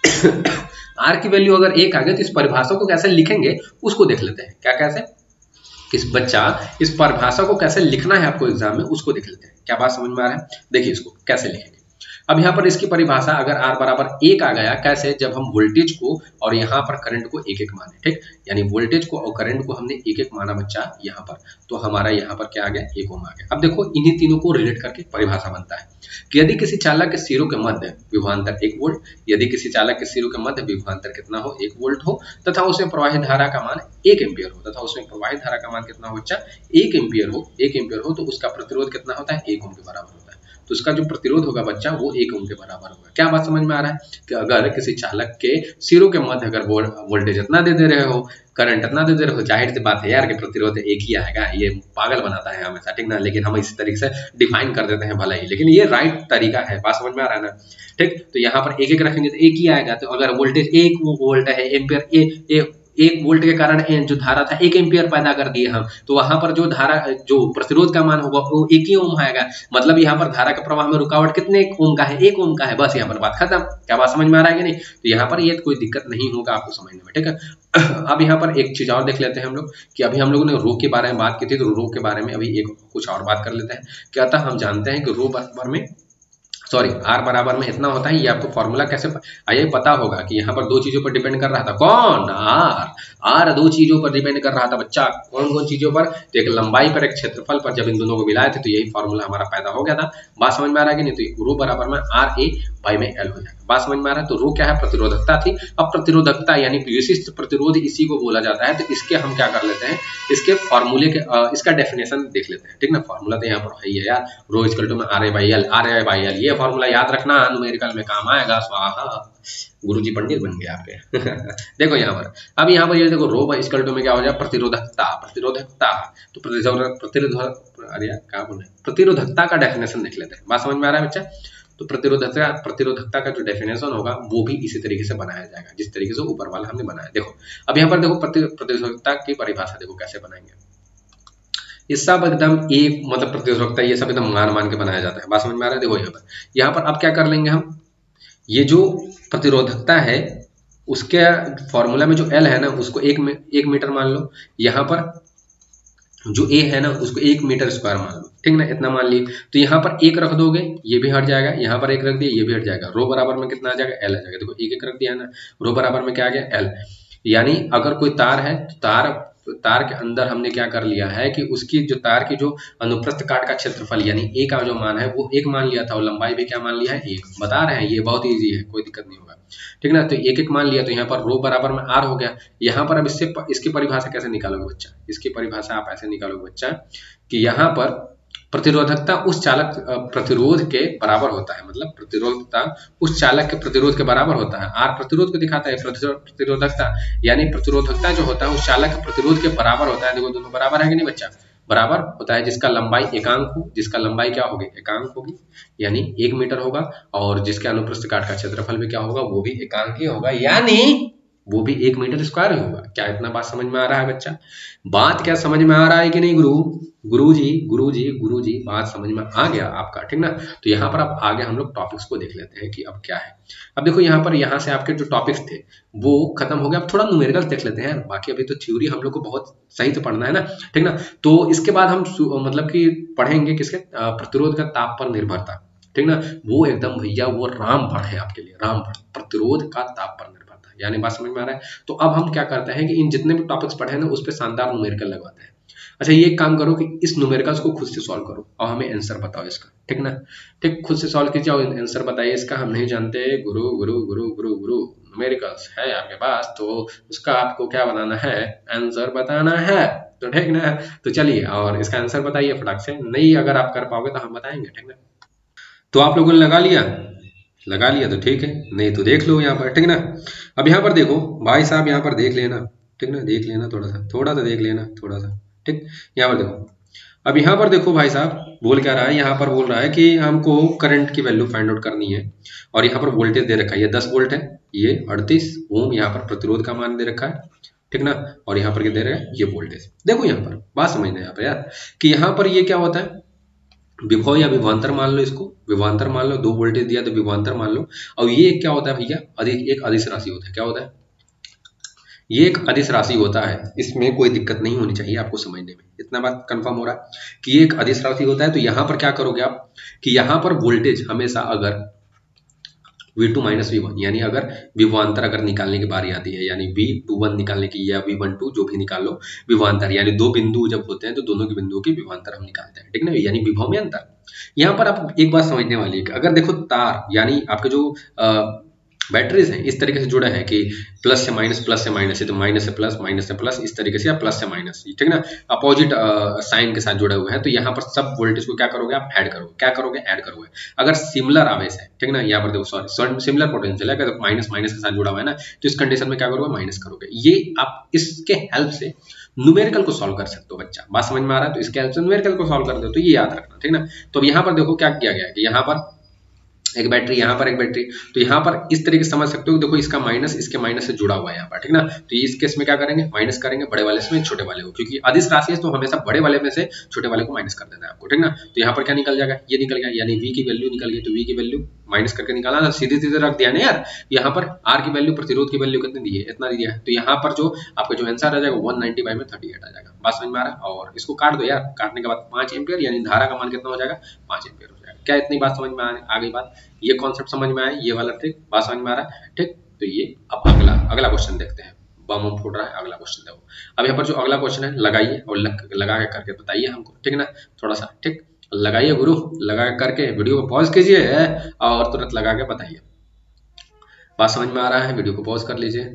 पर आर की वैल्यू अगर एक आ गई तो इस परिभाषा को कैसे लिखेंगे उसको देख लेते हैं। क्या कैसे, किस बच्चा इस परिभाषा को कैसे लिखना है आपको एग्जाम में, उसको देख लेते हैं। क्या बात समझ में आ रहा है, देखिए इसको कैसे लिखेंगे। अब यहाँ पर इसकी परिभाषा अगर आर बराबर एक आ गया, कैसे, जब हम वोल्टेज को और यहाँ पर करंट को एक एक माने, ठीक, यानी वोल्टेज को और करंट को हमने एक एक माना बच्चा यहाँ पर, तो हमारा यहाँ पर क्या आ गया, एक ओम आ गया। अब देखो इन्हीं तीनों को रिलेट करके परिभाषा बनता है कि यदि किसी चालक के सिरों के मध्य विभवांतर एक वोल्ट, यदि किसी चालक के सिरों के मध्य विभवांतर कितना हो, एक वोल्ट हो, तथा उसमें प्रवाहित धारा का मान एक एम्पियर हो, तथा उसमें प्रवाहित धारा का मान कितना हो बच्चा, एक एम्पियर हो, एक एम्पियर हो, तो उसका प्रतिरोध कितना होता है, एक ओम के बराबर होता है। तो उसका जो प्रतिरोध होगा बच्चा वो एक ओम के बराबर होगा। क्या बात समझ में आ रहा है कि अगर किसी चालक के सिरों के मध्य अगर वोल्टेज इतना दे दे रहे हो, करंट इतना दे दे रहे हो, जाहिर सी बात है यार कि प्रतिरोध एक ही आएगा। ये पागल बनाता है हमेशा, ठीक ना, लेकिन हम इस तरीके से डिफाइन कर देते हैं भला ही, लेकिन ये राइट तरीका है। बात समझ में आ रहा है ना, ठीक। तो यहाँ पर एक एक रखेंगे तो एक ही आएगा। तो अगर वोल्टेज एक वोल्ट है, एम्पियर ए, ए एक वोल्ट के कारण जो धारा था एक एम्पियर पैदा कर दिए हम, तो वहां पर जो धारा जो प्रतिरोध का मान होगा वो एक ही ओम आएगा। मतलब यहाँ पर धारा के प्रवाह में रुकावट कितने ओम का है, एक ओम का है, बस यहाँ पर बात खत्म। क्या बात समझ में आ रहा है कि नहीं, तो यहाँ पर ये कोई दिक्कत नहीं होगा आपको समझने में, ठीक है। अब यहाँ पर एक चीज और देख लेते हैं हम लोग कि अभी हम लोगों ने रो के बारे में बात की थी, तो रो के बारे में अभी एक कुछ और बात कर लेते हैं। क्या था, हम जानते हैं कि रो बराबर में सॉरी आर बराबर में इतना होता है। ये आपको फॉर्मूला कैसे आइए पता होगा कि यहाँ पर दो चीजों पर डिपेंड कर रहा था। कौन, आर आर दो चीजों पर डिपेंड कर रहा था बच्चा। कौन कौन चीजों पर, तो एक लंबाई पर, एक क्षेत्रफल पर। जब इन दोनों को मिलाए थे तो यही फॉर्मूला हमारा पैदा हो गया था। बात समझ में आ रहा है कि नहीं, तो रो बराबर में आर ए बाई में एल हो जाएगा। बात समझ में आ रहा है। तो रो क्या है, प्रतिरोधकता थी। अब प्रतिरोधकता यानी विशिष्ट प्रतिरोध इसी को बोला जाता है। तो इसके हम क्या कर लेते हैं, इसके फॉर्मूले के आ, इसका डेफिनेशन देख लेते हैं, ठीक ना। फॉर्मूला तो यहाँ पर है ही है यार, रो इक्वल टू में R A by L, R A by L. ये फॉर्मूला याद रखना, न्यूमेरिकल में काम आएगा। स्वाहा, गुरुजी पंडित बन गए आपके। देखो यहाँ पर, अब यहाँ पर ये देखो रो बाई इक्वल टू में क्या हो जाए, प्रतिरोधकता। प्रतिरोधकता तो प्रतिरोध प्रतिरोध अरे यार क्या बोल रहे हैं, प्रतिरोधकता का डेफिनेशन देख लेते हैं। बात समझ में आ रहा है बच्चा। तो प्रतिरोधकता प्रतिरोधकता का जो डेफिनेशन होगा वो भी इसी तरीके से बनाया जाएगा जिस तरीके से ऊपर वाला हमने बनाया। देखो अब यहाँ पर देखो प्रतिरोधकता की परिभाषा देखो कैसे बनाएंगे। ये सब एकदम एक मतलब प्रतिरोधकता ये सब एकदम मान मान के बनाया जाता है। बात समझ में आ रहा है। देखो यहाँ पर यहाँ पर अब क्या कर लेंगे हम, ये जो प्रतिरोधकता है उसके फॉर्मूला में जो एल है ना उसको एक में एक मीटर मान लो। यहाँ पर जो ए है ना उसको एक मीटर स्क्वायर मान लो, ठीक ना, इतना मान लिए। तो यहाँ पर एक रख दोगे ये भी हट जाएगा, यहाँ पर एक रख दिया ये भी हट जाएगा। रो बराबर में कितना आ जाएगा, एल आ जाएगा। देखो एक एक रख दिया ना, रो बराबर में क्या आ गया, एल। यानी अगर कोई तार है तो तार तार के अंदर हमने क्या कर लिया है कि उसकी जो तार की जो अनुप्रस्थ काट का क्षेत्रफल यानी ए का जो मान है वो एक मान लिया था और लंबाई भी क्या मान लिया है, एक। बता रहे हैं ये बहुत इजी है, कोई दिक्कत नहीं होगा, ठीक ना। तो एक एक मान लिया तो यहाँ पर रो बराबर में आर हो गया। यहाँ पर अब इससे इसकी परिभाषा कैसे निकालोगे बच्चा, इसकी परिभाषा आप ऐसे निकालोगे बच्चा कि यहाँ पर प्रतिरोधकता उस चालक प्रतिरोध के बराबर होता है, मतलब प्रतिरोधकता उस चालक के प्रतिरोध के बराबर होता है। आर प्रतिरोध को दिखाता है, प्रतिरोधकता यानी प्रतिरोधकता जो होता है उस चालक के प्रतिरोध के बराबर होता है। देखो दोनों बराबर है कि नहीं बच्चा, बराबर होता है। जिसका लंबाई एकांक हो, जिसका लंबाई क्या होगी, एकांक होगी यानी एक मीटर होगा, और जिसके अनुप्रस्थ काट का क्षेत्रफल भी क्या होगा, वो भी एकांक ही होगा यानी वो भी एक मीटर स्क्वायर ही होगा। क्या इतना बात समझ में आ रहा है बच्चा, बात क्या समझ में आ रहा है कि नहीं गुरु गुरुजी गुरुजी गुरुजी बात समझ में आ गया आपका, ठीक ना। तो यहाँ पर अब आगे हम लोग टॉपिक्स को देख लेते हैं कि अब क्या है। अब देखो यहाँ पर यहाँ से आपके जो टॉपिक्स थे वो खत्म हो गया। अब थोड़ा न्यूमेरिकल देख लेते हैं, बाकी अभी तो थ्योरी हम लोग को बहुत सही से पढ़ना है ना, ठीक ना। तो इसके बाद हम मतलब कि पढ़ेंगे किसके, प्रतिरोध का ताप पर निर्भरता, ठीक ना। वो एकदम भैया वो रामबाण है आपके लिए, रामबाण, प्रतिरोध का ताप पर निर्भरता। है, यानी बात समझ में आ रहा है। तो अब हम क्या करते हैं कि इन जितने भी टॉपिक्स पढ़े हैं ना उस पर शानदार न्यूमेरिकल लगवाते हैं। अच्छा ये एक काम करो कि इस न्यूमेरिकल्स को खुद से सॉल्व करो और हमें आंसर बताओ इसका, ठीक ना, ठीक, खुद से सॉल्व कीजिए और आंसर बताइए इसका। हम नहीं जानते, गुरु गुरु गुरु गुरु गुरु न्यूमेरिकल्स है आपके पास तो उसका आपको क्या बनाना है, आंसर बताना है, तो ठीक ना। तो चलिए और इसका आंसर बताइए फटाक से, नहीं अगर आप कर पाओगे तो हम बताएंगे, ठीक ना। तो आप लोगों ने लगा लिया, लगा लिया तो ठीक है, नहीं तो देख लो यहाँ पर, ठीक ना। अब यहाँ पर देखो भाई साहब, यहाँ पर देख लेना, ठीक ना, देख लेना थोड़ा सा, थोड़ा सा देख लेना थोड़ा सा, ठीक। यहाँ पर देखो, अब यहाँ पर देखो भाई साहब बोल क्या रहा है, यहाँ पर बोल रहा है कि हमको करंट की वैल्यू फाइंड आउट करनी है और यहाँ पर वोल्टेज दे रखा है, ये दस वोल्ट है, ये अड़तीस ओम यहाँ पर प्रतिरोध का मान दे रखा है, ठीक ना, और यहाँ पर क्या दे रहे हैं, ये वोल्टेज। देखो यहाँ पर बात समझना है यहाँ पर यार कि यहाँ पर ये क्या होता है, विभव या विभवांतर मान लो, इसको विभवांतर मान लो, दो वोल्टेज दिया तो विभवांतर मान लो। और ये क्या होता है भैया, अधिक एक अदिश राशि होता है, क्या होता है, ये एक अदिश राशि होता है, इसमें कोई दिक्कत नहीं होनी चाहिए आपको समझने में, इतना बात कंफर्म हो रहा है कि ये एक अदिश राशि होता है। तो यहाँ पर क्या करोगे आप कि यहाँ पर वोल्टेज हमेशा अगर V two minus V one, यानी अगर विभवांतर अगर निकालने की बारी आती है, यानी वी टू वन निकालने की या वी वन टू जो भी निकाल लो, विभवांतर यानी दो बिंदु जब होते हैं तो दोनों के बिंदुओं के विभवांतर हम निकालते हैं, ठीक ना, यानी विभव में अंतर। यहाँ पर आप एक बात समझने वाली है कि अगर देखो तार यानी आपके जो बैटरीज हैं इस तरीके से जुड़े हैं कि प्लस से माइनस, प्लस से माइनस, तो माइनस से प्लस, माइनस से प्लस, इस तरीके से, या प्लस से माइनस, ठीक ना, अपोजिट साइन के साथ जुड़े हुए हैं, तो यहाँ पर सब वोल्टेज को क्या करोगे आप ऐड करोगे, क्या करोगे ऐड करोगे। अगर सिमिलर आवेश है, ठीक ना, यहाँ पर देखो सॉरी सिमिलर पोटेंशियल है, अगर माइनस माइनस के साथ जुड़ा हुआ है ना, तो इस कंडीशन में क्या करोगे माइनस करोगे। ये आप इसके हेल्प से न्यूमेरिकल को सॉल्व कर सकते हो बच्चा, बात समझ में आ रहा है, तो इसके हेल्प से न्यूमेरिकल को सॉल्व कर दो, तो ये याद रखना, ठीक ना। तो अब यहाँ पर देखो क्या किया गया है कि यहाँ पर एक बैटरी, यहाँ पर एक बैटरी, तो यहाँ पर इस तरीके से समझ सकते हो, देखो इसका माइनस इसके माइनस से जुड़ा हुआ है यहाँ पर, ठीक ना। तो इस केस में क्या करेंगे, माइनस करेंगे बड़े वाले से छोटे वाले को, क्योंकि अदिश राशि है तो हमेशा बड़े वाले में से छोटे वाले को माइनस कर देना है आपको, ठीक ना। तो यहाँ पर क्या निकल जाएगा, ये निकल गया, यानी v की वैल्यू निकल गई, तो v की वैल्यू माइनस करके निकाला था, सीधे सीधे रख दिया ना यार। यहाँ पर r की वैल्यू, प्रतिरोध की वैल्यू कितनी दी है, इतना दिया है, तो यहाँ पर जो आपका जो आंसर आ जाएगा वन नाइनटी फाइव में थर्टी एट आ जाएगा, बात समझ में आ रहा है। और इसको काट दो यार, काटने के बाद पांच एम्पियर यानी धारा का मान कितना हो जाएगा, पांच एम्पियर हो जाएगा। क्या इतनी बात समझ में आ गई बात, ये कॉन्सेप्ट समझ में आया, ये वाला ट्रिक बात समझ में आ रहा है, ठीक। तो ये अब अगला अगला क्वेश्चन देखते हैं, बम बम फूट रहा है, अगला क्वेश्चन देखो। अब यहाँ पर जो अगला क्वेश्चन है लगाइए और लग, लगा के करके बताइए हमको, ठीक ना, थोड़ा सा, ठीक, लगाइए गुरु, लगा के करके वीडियो को पॉज कीजिए और तुरंत लगा के बताइए। बात समझ में आ रहा है, वीडियो को पॉज कर लीजिए,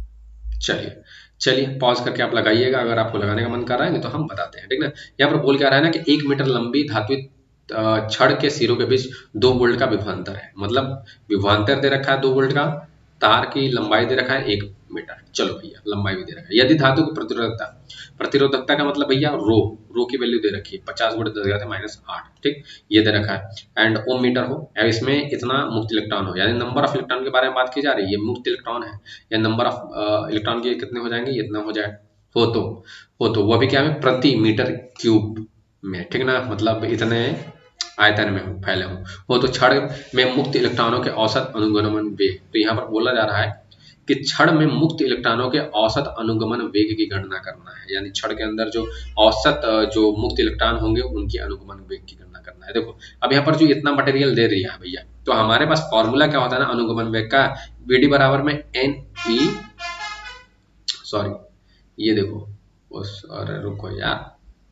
चलिए चलिए पॉज करके आप लगाइएगा, अगर आपको लगाने का मन कर रहा है तो हम बताते हैं, ठीक ना। यहाँ पर बोल क्या रहा है ना कि एक मीटर लंबी धात्विक छड़ के सिरों के बीच दो वोल्ट का विभवांतर है, मतलब विभवांतर दे रखा है दो वोल्ट का, तार की लंबाई दे रखा है एक मीटर, चलो भैया लंबाई भी दे रखा है। यदि धातु की प्रतिरोधकता, प्रतिरोधकता का मतलब भैया रो, रो की वैल्यू दे रखी है पचास गुणे दस घात माइनस आठ, ठीक, ये दे रखा है। एंड ओम मीटर हो, इसमें इतना मुक्त इलेक्ट्रॉन हो, यानी नंबर ऑफ इलेक्ट्रॉन के बारे में बात की जा रही है, ये मुक्त इलेक्ट्रॉन है, या नंबर ऑफ इलेक्ट्रॉन के कितने हो जाएंगे, इतना हो जाए हो तो हो तो वो भी क्या है प्रति मीटर क्यूब में, ठीक ना, मतलब इतने आयतन में हो, फैले हो हो तो छड़ में मुक्त इलेक्ट्रॉनों के औसत अनुगमन वेग, तो यहाँ पर बोला जा रहा है कि छड़ में मुक्त इलेक्ट्रॉनों के औसत अनुगमन वेग की गणना करना है, यानी छड़ के अंदर जो औसत जो मुक्त इलेक्ट्रॉन होंगे उनकी अनुगमन वेग की गणना करना है। देखो अब यहाँ पर जो इतना मटेरियल दे रही है भैया, तो हमारे पास फॉर्मूला क्या होता है ना अनुगमन वेग का, वी डी बराबर में एन ई सॉरी ये देखो अरे रुको यार,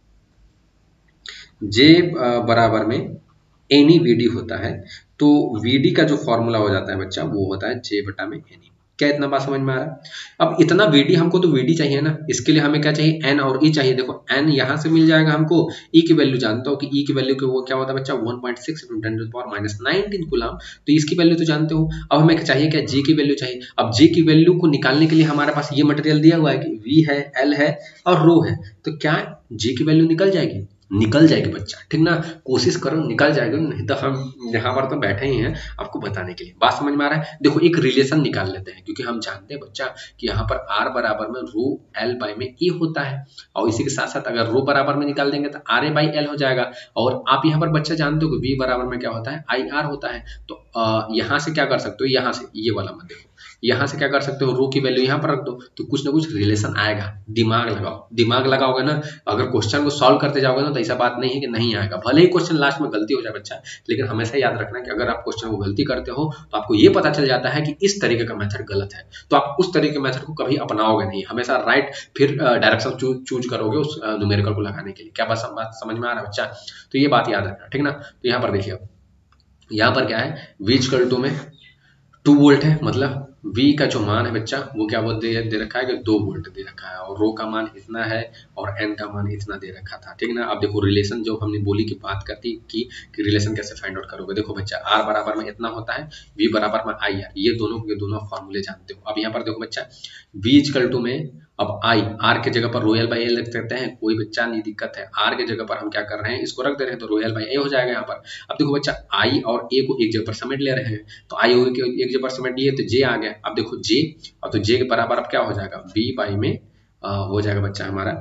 जे बराबर में एनी वीडी होता है, तो वीडी का जो फॉर्मूला हो जाता है बच्चा वो होता है जे बटा में एनी। क्या इतना बात समझ में आ रहा है। अब इतना वीडी हमको तो वीडी चाहिए ना, इसके लिए हमें क्या चाहिए एन और ई चाहिए। देखो एन यहाँ से मिल जाएगा हमको, ई की वैल्यू जानते हो कि ई की वैल्यू के वो क्या होता है बच्चा one point six ten to the power minus nineteen coulomb, तो इसकी वैल्यू तो जानते हो। अब हमें चाहिए क्या जी की वैल्यू चाहिए। अब जी की वैल्यू को निकालने के लिए हमारे पास ये मटेरियल दिया हुआ है कि वी है, एल है और रो है, तो क्या जी की वैल्यू निकल जाएगी, निकल जाएगी बच्चा, ठीक ना, कोशिश करो निकल जाएगी, नहीं तो हम यहाँ पर तो बैठे ही हैं आपको बताने के लिए। बात समझ में आ रहा है। देखो एक रिलेशन निकाल लेते हैं, क्योंकि हम जानते हैं बच्चा कि यहाँ पर R बराबर में रो एल बाई में E होता है, और इसी के साथ साथ अगर रो बराबर में निकाल देंगे तो आर ए बाई एल हो जाएगा। और आप यहाँ पर बच्चा जानते हो कि V बराबर में क्या होता है आई आर होता है। तो यहाँ से क्या कर सकते हो, यहाँ से ये वाला मत देखो, यहाँ से क्या कर सकते हो, रो की वैल्यू यहाँ पर रख दो, तो कुछ ना कुछ रिलेशन आएगा। दिमाग लगाओ, दिमाग लगाओगे ना, अगर क्वेश्चन को सॉल्व करते जाओगे ना तो ऐसा बात नहीं है कि नहीं आएगा, भले ही क्वेश्चन लास्ट में गलती हो जाए बच्चा, लेकिन हमेशा याद रखना कि अगर आप क्वेश्चन को गलती करते हो तो आपको ये पता चल जाता है कि इस तरीके का मेथड गलत है, तो आप उस तरीके के मेथड को कभी अपनाओगे नहीं, हमेशा राइट फिर डायरेक्शन चूज करोगे उस न्यूमेरिकल को लगाने के लिए। क्या बात समझ में आ रहा है बच्चा? तो ये बात याद रखना, ठीक ना। तो यहाँ पर देखिए, यहाँ पर क्या है, v इक्वल टू में टू वोल्ट है, मतलब v का जो मान है बच्चा वो क्या वो दे, दे रखा है कि दो वोल्ट दे रखा है, और रो का मान इतना है और n का मान इतना दे रखा था, ठीक ना। अब देखो रिलेशन जो हमने बोली की बात करती की कि रिलेशन कैसे फाइंड आउट करोगे। देखो बच्चा r बराबर में इतना होता है, v बराबर में आई आर, ये दोनों के दोनों फॉर्मूले जानते हो। अब यहाँ पर देखो बच्चा v इक्वल टू में अब आई, आर के जगह पर रोयल बाई ए लिख सकते हैं, कोई बच्चा नहीं दिक्कत है, आर के जगह पर हम क्या कर रहे हैं, इसको रख दे रहे हैं तो रोयल बाई ए हो जाएगा यहाँ पर। अब देखो बच्चा आई और ए को एक जगह पर समेट ले रहे हैं, तो आई हो एक जगह पर समेट लिए तो जे आ गया। अब देखो जे, और तो जे के बराबर अब क्या हो जाएगा, बी बाई में आ, हो जाएगा बच्चा हमारा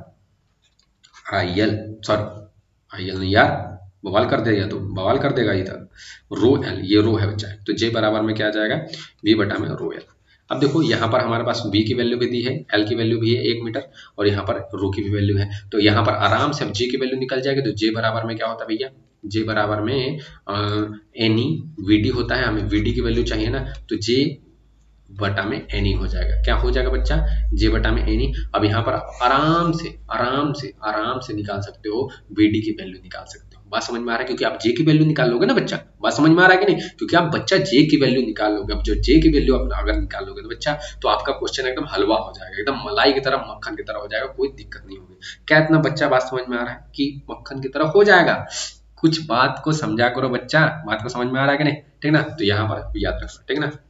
I L, sorry I L नहीं यार, बवाल कर देगा, तो बवाल कर देगा इधर, रो एल, ये रो है बच्चा, तो जे बराबर में क्या आ जाएगा, बी बटा में रो एल। अब देखो यहाँ पर हमारे पास v की वैल्यू भी दी है, l की वैल्यू भी है एक मीटर, और यहाँ पर रो की भी वैल्यू है, तो यहाँ पर आराम से अब j की वैल्यू निकल जाएगी। तो j बराबर में क्या होता है भैया, j बराबर में एनी वी डी होता है, हमें vd की वैल्यू चाहिए ना, तो j बटा में एनी हो जाएगा। क्या हो जाएगा बच्चा, j बटा में एनी। अब यहाँ पर आराम से आराम से आराम से निकाल सकते हो, vd की वैल्यू निकाल सकते हो। बात समझ में आ रहा है, क्योंकि आप जे की वैल्यू निकाल लोगे ना बच्चा, बात समझ में आ रहा है कि नहीं, क्योंकि आप बच्चा जे की वैल्यू निकाल लोगे। अब जो जे की वैल्यू अगर निकाल लोगे तो बच्चा, तो आपका क्वेश्चन एकदम हलवा हो जाएगा, एकदम मलाई की तरह, मक्खन की तरह हो जाएगा, कोई दिक्कत नहीं होगी। क्या इतना बच्चा बात समझ में आ रहा है कि मक्खन की तरह हो जाएगा? कुछ बात को समझा करो बच्चा, बात को समझ में आ रहा है कि नहीं, ठीक ना। तो यहाँ पर याद रखना, ठीक ना,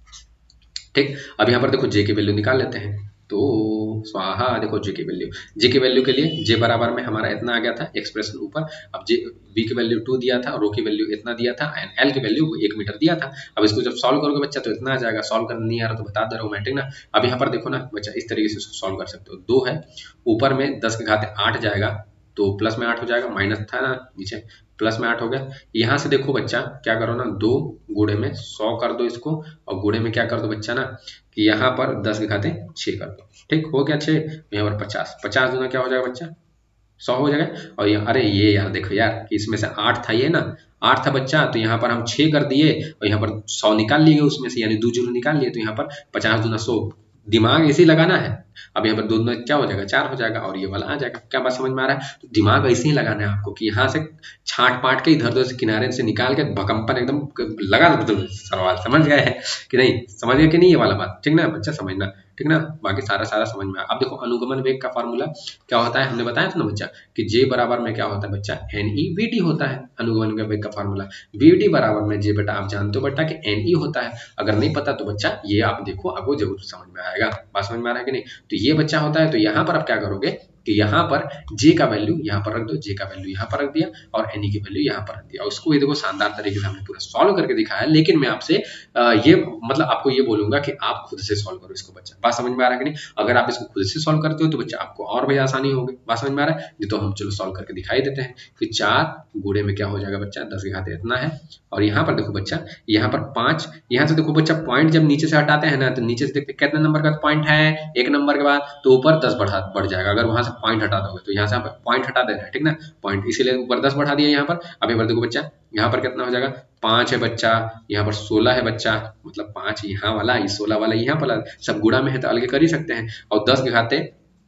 ठीक। अब यहाँ पर देखो जे की वैल्यू निकाल लेते हैं, तो स्वाहा, देखो जे की वैल्यू, जे की वैल्यू के लिए जे बराबर में हमारा इतना आ गया था एक्सप्रेशन ऊपर। अब जे वी की वैल्यू टू दिया था, रो की वैल्यू इतना दिया था, एंड एल की वैल्यू एक मीटर दिया था। अब इसको जब सॉल्व करोगे बच्चा तो इतना आ जाएगा, सॉल्व करना नहीं आ रहा तो बता दे रहा हूँ मैं, ठीक ना। अब यहाँ पर देखो ना बच्चा, इस तरीके से इसको सॉल्व कर सकते हो। दो है ऊपर में, दस के घाते आठ जाएगा, तो प्लस में आठ हो जाएगा, माइनस था ना नीचे, प्लस में आठ हो गया। यहाँ से देखो बच्चा क्या करो ना, दो गुणे में सौ कर दो इसको, और गुणे में क्या कर दो बच्चा ना, कि यहाँ पर दस के खाते छः कर दो, ठीक हो गया छः, यहाँ पर पचास, पचास दूना क्या हो जाएगा बच्चा, सौ हो जाएगा। और यहाँ अरे ये यार देखो यार कि इसमें से आठ था, ये ना आठ था बच्चा, तो यहाँ पर हम छः कर दिए और यहाँ पर सौ निकाल लिए उसमें से, यानी दो जीरो निकाल लिए, तो यहाँ पर पचास दूना सौ, दिमाग ऐसे ही लगाना है। अब यहाँ पर दो दूना क्या हो जाएगा, चार हो जाएगा, और ये वाला आ जाएगा। क्या बात समझ में आ रहा है? तो दिमाग ऐसे ही लगाना है आपको कि यहाँ से छाट पाट के इधर उधर से किनारे से निकाल के भकम्पन एकदम लगा दो सवाल, समझ गए हैं कि नहीं, समझ गए कि नहीं ये वाला बात, ठीक ना बच्चा, समझना, ठीक ना, बाकी सारा सारा समझ में आया। अब देखो अनुगमन वेग का फार्मूला क्या होता है, हमने बताया था ना बच्चा कि जे बराबर में क्या होता है बच्चा, एन ई वी टी होता है अनुगमन वेग का फार्मूला। वी टी बराबर में जे बेटा आप जानते हो बेटा कि एन ई होता है, अगर नहीं पता तो बच्चा ये आप देखो, आपको जरूर समझ में आएगा। बात समझ में आ रहा है कि नहीं? तो ये बच्चा होता है, तो यहाँ पर आप क्या करोगे कि यहाँ पर जे का वैल्यू यहाँ पर रख दो, जे का वैल्यू यहाँ पर रख दिया, और एन की वैल्यू यहाँ पर रख दिया। उसको ये देखो शानदार तरीके से हमने पूरा सॉल्व करके दिखाया, लेकिन मैं आपसे ये मतलब आपको ये बोलूंगा कि आप खुद से सॉल्व करो इसको बच्चा। बात समझ में आ रहा है कि नहीं? अगर आप इसको खुद से सॉल्व करते हो तो बच्चा आपको और भी आसानी होगी। बात समझ में आ रहा है? नहीं तो हम चलो सॉल्व करके दिखाई देते हैं कि चार गुणे में क्या हो जाएगा बच्चा, दस के घाते इतना है, और यहाँ पर देखो बच्चा यहाँ पर पांच, यहाँ से देखो बच्चा पॉइंट जब नीचे से हटाते हैं ना, तो नीचे से देखते कितने नंबर का पॉइंट है, एक नंबर के बाद, तो ऊपर दस बढ़ा बढ़ जाएगा। अगर वहां से पॉइंट हटा दोगे तो यहाँ से पॉइंट हटा देना है, ठीक ना, पॉइंट, इसीलिए ऊपर दस बढ़ा दिया यहाँ पर। अब यहाँ पर देखो बच्चा यहाँ पर कितना हो जाएगा, पांच है बच्चा, यहाँ पर सोलह है बच्चा, मतलब पांच यहाँ वाला, सोलह वाला यहाँ वाला, सब गुणा में है तो अलग कर ही सकते हैं, और दस के घाते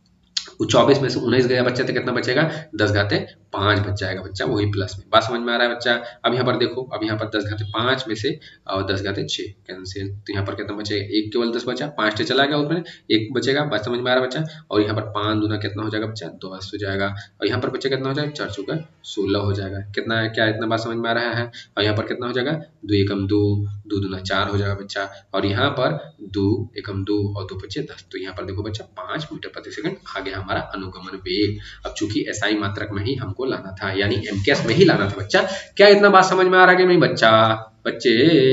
चौबीस में से उन्नीस गया बच्चा तो कितना बचेगा, दस घाते पांच बच जाएगा बच्चा, वही प्लस में। बात समझ में आ रहा है बच्चा? अब यहाँ पर देखो, अब यहाँ पर दस घाते पांच में से और दस घाते छः कैंसिल, तो यहाँ पर कितना बचेगा, एक केवल दस बचा, पांच से चला गया उसमें एक बचेगा। बात समझ में आ रहा है बच्चा? और यहाँ पर पांच दूना कितना हो जाएगा बच्चा, दस हो जाएगा, और यहाँ पर बच्चा कितना हो जाएगा, चार चौका सोलह हो जाएगा। कितना है, क्या इतना बात समझ में आ रहा है? और यहाँ पर कितना हो जाएगा, दो एकम दो, दो दूना चार हो जाएगा बच्चा, और यहाँ पर दो एकम दो और दो बचे दस, तो यहाँ पर देखो बच्चा पांच मीटर प्रति सेकंड आ गया हमारा अनुगमन वेग। अब चूंकि एसआई मात्रक में ही हमको लाना था, यानी एमकेएस में ही लाना था बच्चा। क्या इतना बात समझ में आ रहा है कि नहीं बच्चा? बच्चे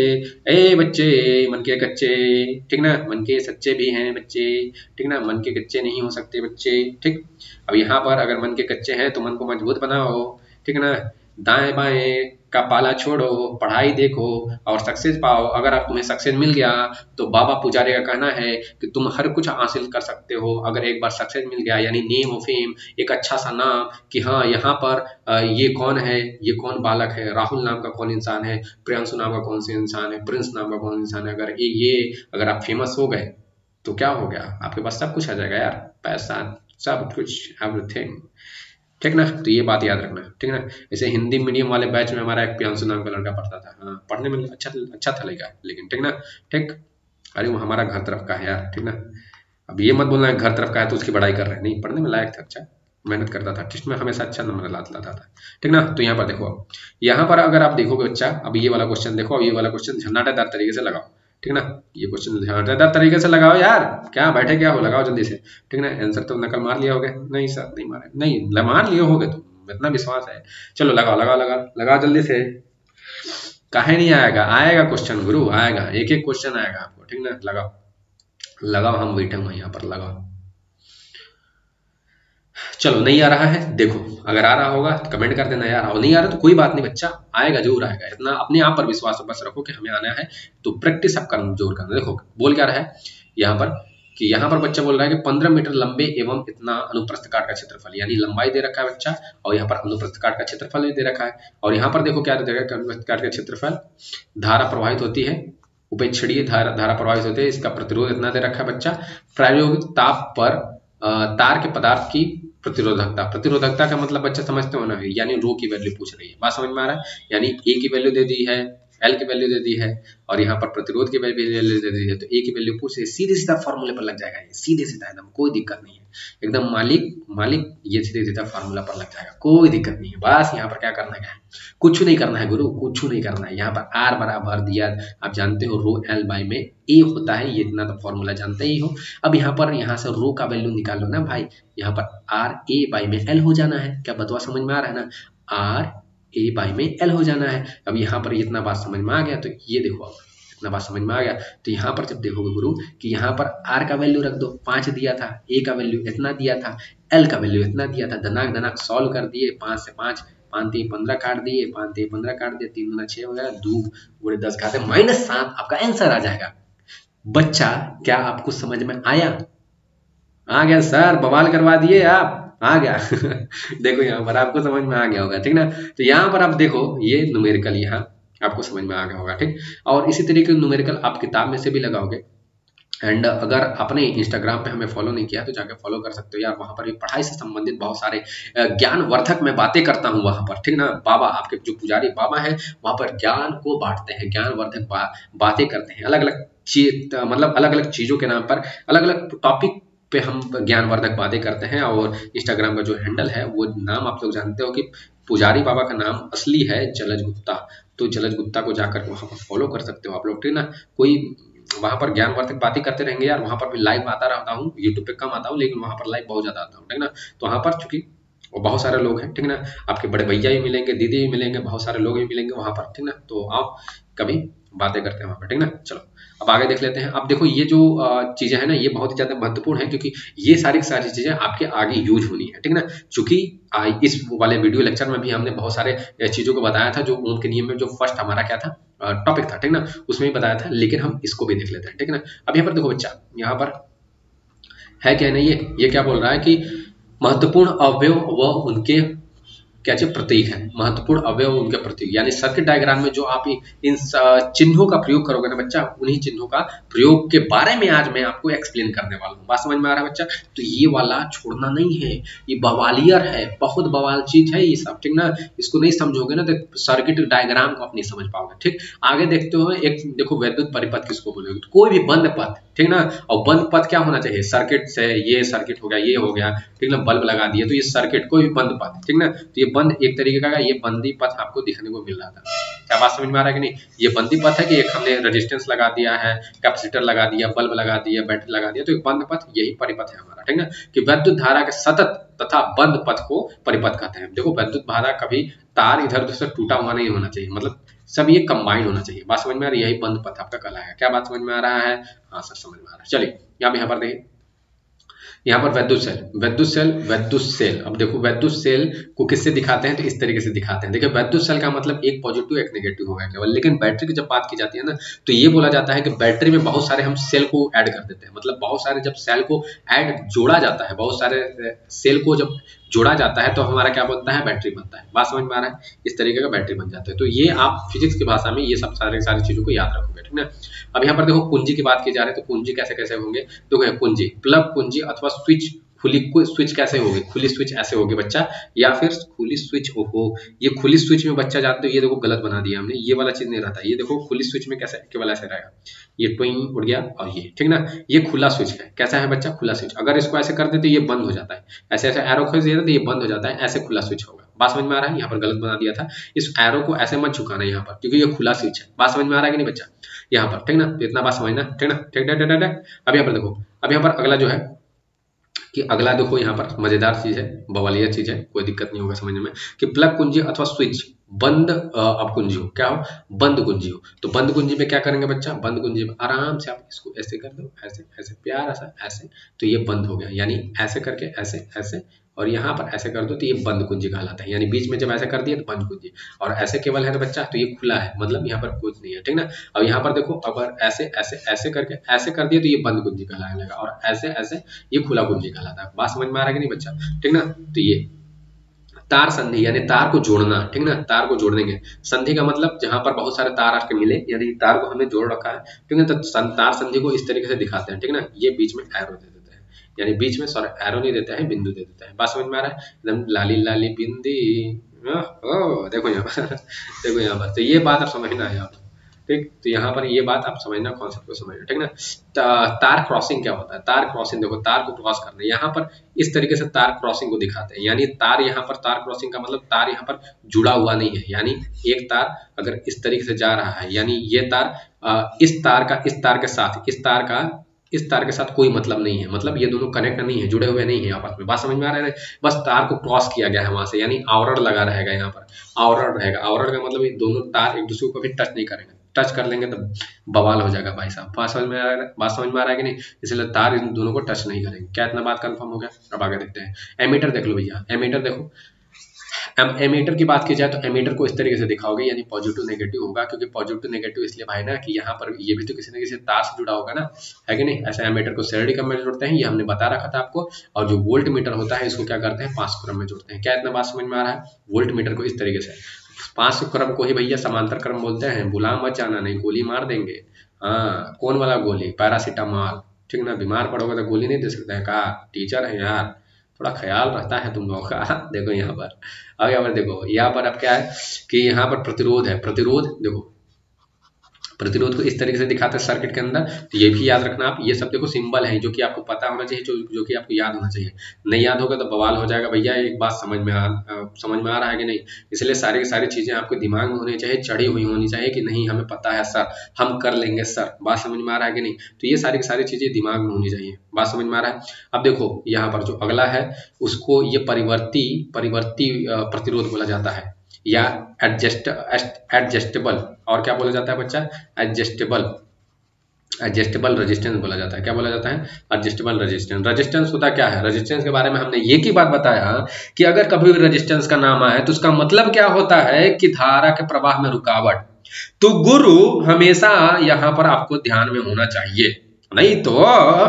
ए बच्चे मन के कच्चे, ठीक ना, मन के सच्चे भी हैं बच्चे, ठीक ना, मन के कच्चे नहीं हो सकते बच्चे, ठीक। अब यहाँ पर अगर मन के कच्चे हैं तो मन को मजबूत बनाओ, ठीक ना, दाएं बाएं का पाला छोड़ो, पढ़ाई देखो और सक्सेस पाओ। अगर आप तुम्हें सक्सेस मिल गया तो बाबा पुजारी का कहना है कि तुम हर कुछ हासिल कर सकते हो। अगर एक बार सक्सेस मिल गया यानी नेम और फेम, एक अच्छा सा नाम कि हाँ यहाँ पर ये कौन है, ये कौन बालक है, राहुल नाम का कौन इंसान है, प्रियांशु नाम का कौन सा इंसान है, प्रिंस नाम का कौन इंसान है, अगर ये ये अगर आप फेमस हो गए तो क्या हो गया, आपके पास सब कुछ आ जाएगा यार, पैसा सब कुछ, एवरीथिंग, ठीक ना। तो ये बात याद रखना, ठीक ना। जैसे हिंदी मीडियम वाले बैच में हमारा एक प्रियांशु नाम का लड़का पढ़ता था, हाँ पढ़ने में अच्छा अच्छा था लड़का, लेकिन ठीक ना, ठीक। अरे वो हमारा घर तरफ का है यार, ठीक ना। अब ये मत बोलना है घर तरफ का है तो उसकी बड़ाई कर रहे हैं, नहीं, पढ़ने में लायक था, अच्छा मेहनत करता था, टेस्ट में हमेशा अच्छा नंबर लाता था, ठीक ना। तो यहाँ पर देखो, यहाँ पर अगर आप देखोगे बच्चा, अब ये वाला क्वेश्चन देखो, अब ये वाला क्वेश्चन झन्नाटेदार तरीके से लगाओ, ठीक ना। ये क्वेश्चन झन्नाटेदार तरीके से लगाओ यार, क्या बैठे क्या हो, लगाओ जल्दी से, ठीक ना। आंसर तो नकल मार लिया होगे, नहीं सर नहीं मारे, नहीं मार लिए होगे, तो इतना विश्वास है, चलो लगाओ लगाओ लगाओ लगाओ जल्दी से। काहे नहीं आएगा, आएगा क्वेश्चन गुरु, आएगा, एक एक क्वेश्चन आएगा आपको, ठीक ना। लगाओ लगाओ, हम बैठे हुए यहाँ पर, लगाओ। चलो नहीं आ रहा है, देखो अगर आ रहा होगा तो कमेंट कर देना यार, और नहीं आ रहा तो कोई बात नहीं बच्चा, आएगा जरूर आएगा, इतना अपने आप पर विश्वास बस रखो कि हमें आना है, तो प्रैक्टिस आप करना जोर करना। देखो बोल क्या रहा है यहाँ पर कि यहाँ पर बच्चा बोल रहा है कि पंद्रह मीटर लंबे एवं इतना अनुप्रस्थ काट का क्षेत्रफल, यानी लंबाई दे रखा है बच्चा, और यहाँ पर अनुप्रस्थ काट का क्षेत्रफल भी दे रखा है, और यहाँ पर देखो क्या दे रखा है, अनुप्रस्थ काट का क्षेत्रफल, धारा प्रवाहित होती है, उपेक्षणीय धारा धारा प्रवाहित होती है, इसका प्रतिरोध इतना दे रखा है बच्चा, प्रायोगिक ताप पर तार के पदार्थ की प्रतिरोधकता, प्रतिरोधकता का मतलब बच्चा समझते हो ना, यानी रो की वैल्यू पूछ रही है, बात समझ में आ रहा है, यानी ए की वैल्यू दे दी है, एल की वैल्यू दे दी है, और यहाँ पर प्रतिरोध की वैल्यू दे दी है, तो ए की वैल्यू पूछ रही है, सीधे सीधा फॉर्मूले पर लग जाएगा, ये सीधे सीधा एकदम, कोई दिक्कत नहीं है, एकदम मालिक मालिक ये सीधे सीधा फार्मूला पर लग जाएगा, कोई दिक्कत नहीं है। बस यहाँ पर क्या करना है, कुछ नहीं करना है गुरु, कुछ नहीं करना है। यहाँ पर आर बराबर दिया, आप जानते हो रो एल बाई में ए होता है, ये इतना तो फॉर्मूला जानते ही हो। अब यहाँ पर यहाँ से रो का वैल्यू निकालो ना भाई, यहाँ पर आर ए बाई में एल हो जाना है, क्या बतवा समझ में आ रहा है ना, आर ए बाई में एल हो जाना है। अब यहाँ पर इतना बात समझ में आ गया, तो ये देखो अब इतना बात समझ में आ गया, तो यहाँ पर जब देखोगे गुरु कि यहाँ पर आर का वैल्यू रख दो, पांच दिया था, ए का वैल्यू इतना दिया था, एल का वैल्यू इतना दिया था, धनाक धनाक सॉल्व कर दिए, पांच से पांच, पांच तीन पंद्रह काट दिए, पांच तीन पंद्रह काट दिए, तीन गुना छह हो गया, दो गुणे दस खाते माइनस सात, आपका आंसर आ जाएगा। बच्चा क्या आपको समझ में आया? आ गया सर, बवाल करवा दिए आप, आ गया देखो यहाँ पर आपको समझ में आ गया होगा, ठीक ना। तो यहाँ पर आप देखो ये न्यूमेरिकल यहाँ आपको समझ में आ गया होगा, ठीक। और इसी तरीके के न्यूमेरिकल आप किताब में से भी लगाओगे, एंड अगर आपने इंस्टाग्राम पे हमें फॉलो नहीं किया तो जाके फॉलो कर सकते हो यार, वहां पर भी पढ़ाई से संबंधित बहुत सारे ज्ञानवर्धक मैं बातें करता हूँ वहां पर, ठीक ना। बाबा आपके जो पुजारी बाबा हैं वहां पर ज्ञान को बांटते हैं, ज्ञानवर्धक बा, बातें करते हैं, अलग अलग चीज मतलब अलग अलग चीजों के नाम पर अलग अलग टॉपिक पे हम ज्ञानवर्धक बातें करते हैं। और इंस्टाग्राम का जो हैंडल है वो नाम आप लोग जानते हो कि पुजारी बाबा का नाम असली है जलज गुप्ता, तो जलज गुप्ता को जाकर वहां पर फॉलो कर सकते हो आप लोग, ठीक ना। कोई वहां पर ज्ञानवर्धक बातें करते रहेंगे यार, वहां पर भी लाइव आता रहता हूँ, यूट्यूब पे कम आता हूँ लेकिन वहां पर लाइव बहुत ज्यादा आता हूँ, ठीक ना। तो वहां पर चूंकि बहुत सारे लोग हैं, ठीक ना, आपके बड़े भैया भी मिलेंगे, दीदी भी मिलेंगे, बहुत सारे लोग भी मिलेंगे वहां पर, ठीक ना। तो आप कभी बातें करते हैं वहां पर, ठीक ना। चलो अब आगे देख लेते हैं। अब देखो ये जो चीजें हैं ना ये बहुत ही ज्यादा महत्वपूर्ण है, क्योंकि ये सारी सारी चीजें आपके आगे यूज होनी है, ठीक ना। चूंकि इस वाले वीडियो लेक्चर में भी हमने बहुत सारे चीजों को बताया था, जो ओम के नियम में जो फर्स्ट हमारा क्या था टॉपिक था, ठीक ना, उसमें भी बताया था, लेकिन हम इसको भी देख लेते हैं, ठीक ना। अब यहाँ पर देखो बच्चा, यहाँ पर है क्या नहीं, ये ये क्या बोल रहा है कि महत्वपूर्ण अवयव व उनके क्या चाहिए प्रतीक है, महत्वपूर्ण अवयव उनके प्रतीक, यानी सर्किट डायग्राम में जो आप इन चिन्हों का प्रयोग करोगे ना बच्चा, उन्हीं चिन्हों का प्रयोग के बारे में आज मैं आपको एक्सप्लेन करने वाला हूँ। बात समझ में आ रहा है बच्चा? तो ये वाला छोड़ना नहीं है, ये बवालियर है, बहुत बवाल चीज है ये सब, ठीक ना। इसको नहीं समझोगे ना तो सर्किट डायग्राम को आप नहीं समझ पाओगे, ठीक। आगे देखते हो एक देखो वैद्युत परिपथ किसको बोलोगे, तो कोई भी बंद पथ, ठीक ना। और बंद पथ क्या होना चाहिए, सर्किट से ये सर्किट हो गया, ये हो गया, ठीक ना, बल्ब लगा दिए तो ये सर्किट, कोई भी बंद पथ, ठीक ना। तो ये बंद एक तरीके का ये बंदी पथ आपको दिखने को मिल रहा था, क्या बात समझ में आ रहा है कि नहीं? ये बंदी पथ है कि एक हमने रेजिस्टेंस लगा दिया है, कैपेसिटर लगा दिया, बल्ब लगा दिया, बैटरी लगा दिया, तो एक बंद पथ यही परिपथ है हमारा, ठीक ना। कि विद्युत धारा के सतत तथा बंद पथ को परिपथ कहते हैं। देखो विद्युत धारा कभी तार इधर उधर से टूटा हुआ नहीं होना चाहिए, मतलब सब ये कंबाइंड होना चाहिए। बात समझ में आ रही है? यही बंद पथ आपका कहलाएगा। क्या बात समझ में आ रहा है? हाँ सर समझ में आ रहा है। चलिए यहाँ यहाँ पर देखिए यहाँ पर वैद्युत सेल, वैद्युत सेल, वैद्युत सेल। अब देखो वैद्युत सेल को किससे दिखाते हैं, तो इस तरीके से दिखाते हैं। देखिए वैद्युत सेल का मतलब एक पॉजिटिव एक नेगेटिव होगा केवल, लेकिन बैटरी की जब बात की जाती है ना, तो ये बोला जाता है कि बैटरी में बहुत सारे हम सेल को ऐड कर देते हैं। मतलब बहुत सारे जब सेल को ऐड जोड़ा जाता है, बहुत सारे सेल को जब जोड़ा जाता है तो हमारा क्या बनता है, बैटरी बनता है। बात समझ में आ रहा है, इस तरीके का बैटरी बन जाता है। तो ये आप फिजिक्स की भाषा में ये सब सारी सारी चीजों को याद रखोगे, ठीक ना। अब यहाँ पर देखो कुंजी की बात की जा रही है, तो कुंजी कैसे कैसे होंगे, देखो कुंजी, प्लग कुंजी अथवा स्विच, खुली स्विच कैसे होगी, खुली स्विच ऐसे होगी बच्चा, या फिर खुली स्विच, ओहो ये खुली स्विच में बच्चा जानते हो, ये देखो गलत बना दिया हमने, ये वाला चीज नहीं रहता। ये देखो खुली स्विच में कैसे, केवल ऐसे रहेगा, ये ट्विंग उड़ गया, और ये ठीक ना, ये खुला स्विच है। कैसा है बच्चा, खुला स्विच। अगर इसको ऐसे कर देते तो ये बंद हो जाता है, ऐसे ऐसे एरो खोल दिया तो ये बंद हो जाता है, ऐसे खुला स्विच होगा। बात समझ में आ रहा है, यहाँ पर गलत बना दिया था, इस एरो को ऐसे मत झुकाना यहाँ पर, क्योंकि ये खुला स्विच है। बात समझ में आ रहा है कि नहीं बच्चा, यहाँ पर ठीक ना, तो इतना बात समझना, ठीक ना, ठीक ठीक ठीक। अब यहाँ पर देखो, अब यहाँ पर अगला जो है कि अगला देखो यहाँ पर मजेदार चीज है, बवालिया चीज है, कोई दिक्कत नहीं होगा समझने में, कि प्लग कुंजी अथवा स्विच बंद अब कुंजी हो, क्या हो, बंद कुंजी हो। तो बंद कुंजी में क्या करेंगे बच्चा, बंद कुंजी में आराम से आप इसको ऐसे कर दो, ऐसे ऐसे प्यारा सा ऐसे, तो ये बंद हो गया। यानी ऐसे करके ऐसे ऐसे, और यहाँ पर ऐसे कर दो तो ये बंद कुंजी कहलाता है। यानी बीच में जब ऐसे कर दिया तो बंद कुंजी, और ऐसे केवल है ना बच्चा, तो ये खुला है, मतलब यहाँ पर कुछ नहीं है, ठीक ना। अब यहाँ पर देखो, अगर ऐसे ऐसे ऐसे करके ऐसे कर दिया तो ये बंद कुंजी कहलाने लगा, और ऐसे ऐसे ये खुला कुंजी कहलाता है। बात समझ में आ रहा है कि नहीं बच्चा, ठीक ना। तो ये तार संधि यानी तार को जोड़ना, ठीक ना, तार को जोड़ देंगे। संधि का मतलब जहां पर बहुत सारे तार आके मिले, यानी तार को हमने जोड़ रखा है, ठीक है, तो तार संधि को इस तरीके से दिखाते हैं, ठीक ना। ये बीच में एरो दे देते हैं, यानी बीच में सॉरी एरो नहीं देते हैं, बिंदु दे देते हैं। बात समझ में आ रहा है, एकदम लाली लाली बिंदी, ओ देखो यहाँ पर देखो यहाँ पर, तो ये बात आप समझना है यहाँ पर, ठीक। तो यहाँ पर ये बात आप समझना, कॉन्सेप्ट को समझना, ठीक ना। तार क्रॉसिंग क्या होता है, तार क्रॉसिंग देखो, तार को क्रॉस करना, यहाँ पर इस तरीके से तार क्रॉसिंग को दिखाते हैं। यानी तार यहाँ पर, तार क्रॉसिंग का मतलब तार यहाँ पर जुड़ा हुआ नहीं है। यानी एक तार अगर इस तरीके से जा रहा है, यानी ये तार इस तार का इस तार के साथ, इस तार का इस तार के साथ कोई मतलब नहीं है, मतलब ये दोनों कनेक्ट नहीं है, जुड़े हुए नहीं है आपस में। बात समझ में आ रहा है, बस तार को क्रॉस किया गया है वहां से, यानी आवरण लगा रहेगा, यहाँ पर आवरण रहेगा। आवरण का मतलब ये दोनों तार एक दूसरे को कभी टच नहीं करेंगे, टच कर लेंगे तो बवाल हो जाएगा भाई साहब। बात समझ में आ रहा है, बात समझ में आ रहा है कि नहीं, इसलिए तार इन दोनों को टच नहीं करेंगे। क्या इतना बात कंफर्म हो गया, अब आगे देखते हैं। एमीटर देख लो भैया, एमीटर देखो, अब एमीटर की बात की जाए तो एमीटर को इस तरीके से दिखाओगे, यानी पॉजिटिव नेगेटिव होगा, क्योंकि पॉजिटिव नेगेटिव इसलिए भाई ना कि यहाँ पर ये भी तो किसी न किसी तार से जुड़ा होगा ना, है कि नहीं। ऐसे एमीटर को सेरेडी क्रम में जोड़ते हैं, ये हमने बता रखा था आपको। और जो वोल्ट मीटर होता है इसको क्या करते हैं, पांच क्रम में जोड़ते हैं। क्या इतना बात समझ में आ रहा है, वोल्ट मीटर को इस तरीके से, पांच क्रम को ही भैया समांतर क्रम बोलते हैं। बुला मत जाना, नहीं गोली मार देंगे। हाँ, कौन वाला गोली, पैरासीटामॉल, ठीक ना। बीमार पड़ोगे तो गोली नहीं दे सकते हैं, कहा टीचर है यार, थोड़ा ख्याल रहता है तुम लोगों का। देखो यहाँ पर, अब यहाँ पर देखो, यहाँ पर अब क्या है कि यहाँ पर प्रतिरोध है, प्रतिरोध देखो, प्रतिरोध को इस तरीके से दिखाते हैं सर्किट के अंदर। तो ये भी याद रखना आप, ये सब देखो सिंबल है जो कि आपको पता होना चाहिए, जो जो कि आपको याद होना चाहिए। नहीं याद होगा तो बवाल हो जाएगा भैया। एक बात समझ में आ समझ में आ रहा है कि नहीं, इसलिए सारी की सारी चीजें आपके दिमाग में होनी चाहिए, चढ़ी हुई होनी चाहिए कि नहीं हमें पता है सर, हम कर लेंगे सर। बात समझ में आ रहा है कि नहीं, तो ये सारी की सारी चीजें दिमाग में होनी चाहिए। बात समझ में आ रहा है। अब देखो यहाँ पर जो अगला है उसको ये परिवर्ती परिवर्ती प्रतिरोध बोला जाता है, या एडजस्ट एडजस्टेबल, और क्या बोला जाता है बच्चा, एडजस्टेबल एडजस्टेबल रेजिस्टेंस बोला जाता है। क्या बोला जाता है, एडजस्टेबल रेजिस्टेंस। रेजिस्टेंस होता क्या है, रेजिस्टेंस के बारे में हमने ये की बात बताया कि अगर कभी भी रेजिस्टेंस का नाम आए तो उसका मतलब क्या होता है कि धारा के प्रवाह में रुकावट। तो गुरु हमेशा यहाँ पर आपको ध्यान में होना चाहिए, नहीं तो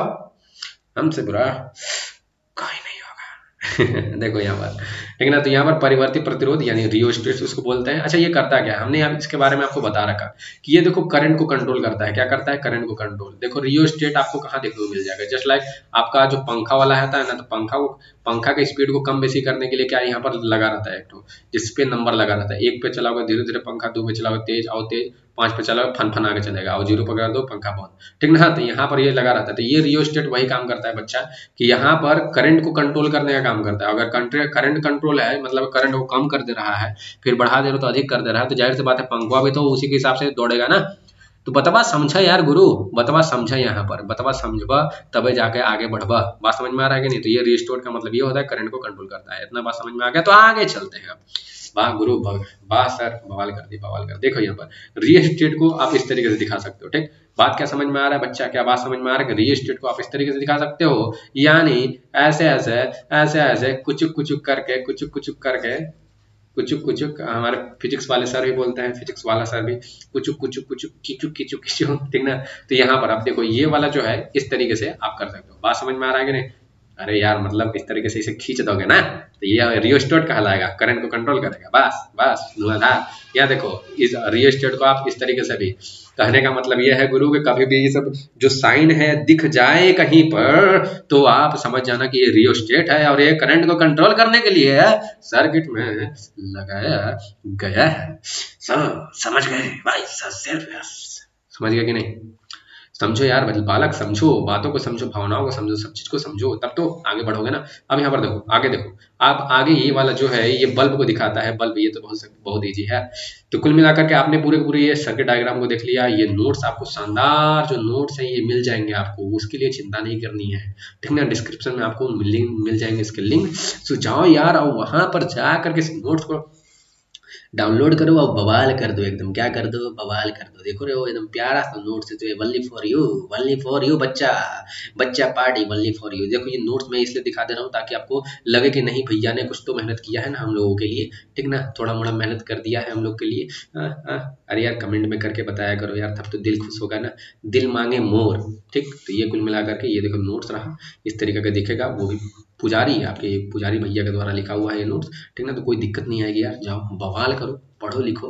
हमसे बुरा कोई नहीं होगा। देखो यहाँ पर, ठीक है ना। तो यहाँ पर परिवर्ती प्रतिरोध यानी रियोस्टेट उसको बोलते हैं। अच्छा, ये करता क्या है, हमने इसके बारे में आपको बता रखा कि ये देखो करंट को कंट्रोल करता है। क्या करता है, करंट को कंट्रोल। देखो रियोस्टेट आपको कहाँ देखने को मिल जाएगा, जस्ट लाइक आपका जो पंखा वाला रहता है ना, तो पंखा को पंखा के स्पीड को कम बेसी करने के लिए क्या यहाँ पर लगा रहता है एक तो, जिसपे नंबर लगा रहता है। एक पे चलाओगे धीरे धीरे पंखा, दो पे चलाओगे तेज और तेज, पांच पे चलाओगे फन फन आगे चलेगा, और जीरो पकड़ दो पंखा बंद, ठीक ना। तो यहाँ पर ये लगा रहता है। तो ये रियोस्टेट वही काम करता है बच्चा, कि यहाँ पर करंट को कंट्रोल करने का काम करता है। अगर करंट कंट्रोल है, मतलब करंट को कम कर दे रहा है, फिर बढ़ा दे रहा तो अधिक कर दे रहा है, तो जाहिर सी बात है पंखा भी तो उसी के हिसाब से दौड़ेगा ना। तो बतवा समझा यार गुरु, बतवा समझा, यहाँ पर बतवा समझबा तबे जाके आगे बढ़बा। बात समझ में आ रहा है कि नहीं? तो ये रिस्टोर का मतलब ये होता है करंट को कंट्रोल करता है। इतना बात समझ में आ गया तो आगे चलते हैं। वाह गुरु, वाह सर, बवाल कर दी, बवाल कर। देखो यहाँ पर रियल एस्टेट को आप इस तरीके से दिखा सकते हो। ठीक, बात क्या समझ में आ रहा है बच्चा? क्या बात समझ में आ रहा है कि रियल एस्टेट को आप इस तरीके से दिखा सकते हो, यानी ऐसे ऐसे ऐसे ऐसे कुचुक कुचुक करके कुचुक कुचुक करके कुचुक कुचुक, हमारे फिजिक्स वाले सर भी बोलते हैं, फिजिक्स वाला सर भी कुचुक कुचुक कुचुक किचुक किचुक किचुक, ठीक ना? तो यहाँ पर आप देखो ये वाला जो है इस तरीके से आप कर सकते हो। बात समझ में आ रहा है कि नहीं? अरे यार मतलब इस तरीके से इसे खींच दोगे ना तो ये रियोस्टेट कहलाएगा, करंट को कंट्रोल करेगा। बस बस धुआंधार। यहाँ देखो इस रियोस्टेट को आप इस तरीके से भी, कहने का मतलब ये है गुरु कि कभी भी ये सब जो साइन है दिख जाए कहीं पर तो आप समझ जाना कि ये रियोस्टेट है और ये करंट को कंट्रोल करने के लिए सर्किट में लगाया गया है। समझ गए भाई? समझ गए कि नहीं? समझो यार बालक, समझो बातों को, समझो भावनाओं को, समझो सब चीज को समझो, तब तो आगे बढ़ोगे ना। अब यहाँ पर देखो, आगे देखो आप, आगे ये वाला जो है ये बल्ब को दिखाता है। बल्ब ये तो बहुत बहुत इजी है। तो कुल मिलाकर के आपने पूरे पूरे ये सर्किट डायग्राम को देख लिया। ये नोट्स आपको शानदार जो नोट्स हैं ये मिल जाएंगे आपको, उसके लिए चिंता नहीं करनी है, ठीक ना? डिस्क्रिप्शन में आपको लिंक मिल जाएंगे इसके लिंक, तो जाओ यार और वहां पर जा करके इस नोट्स को डाउनलोड करो और बवाल कर दो एकदम। क्या कर दो? बवाल कर दो। देखो रे वो एकदम प्यारा सा नोट्स है, तो ये only for you, only for you बच्चा, बच्चा पार्टी वनली फॉर यू। देखो ये नोट्स मैं इसलिए दिखा दे रहा हूँ ताकि आपको लगे कि नहीं भैया ने कुछ तो मेहनत किया है ना हम लोगों के लिए, ठीक ना? थोड़ा मोड़ा मेहनत कर दिया है हम लोग के लिए। आ, आ, अरे यार कमेंट में करके बताया करो यार, तब तो दिल खुश होगा ना, दिल मांगे मोर। ठीक, तो ये कुल मिला करके ये देखो नोट्स रहा, इस तरीके का दिखेगा। वो भी पुजारी है आपके, पुजारी भैया के द्वारा लिखा हुआ है ये नोट्स, ठीक ना? तो कोई दिक्कत नहीं आएगी यार, जाओ बवाल करो, पढ़ो लिखो,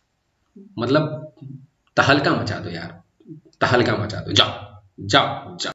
मतलब तहलका मचा दो यार, तहलका मचा दो। जाओ जाओ जाओ।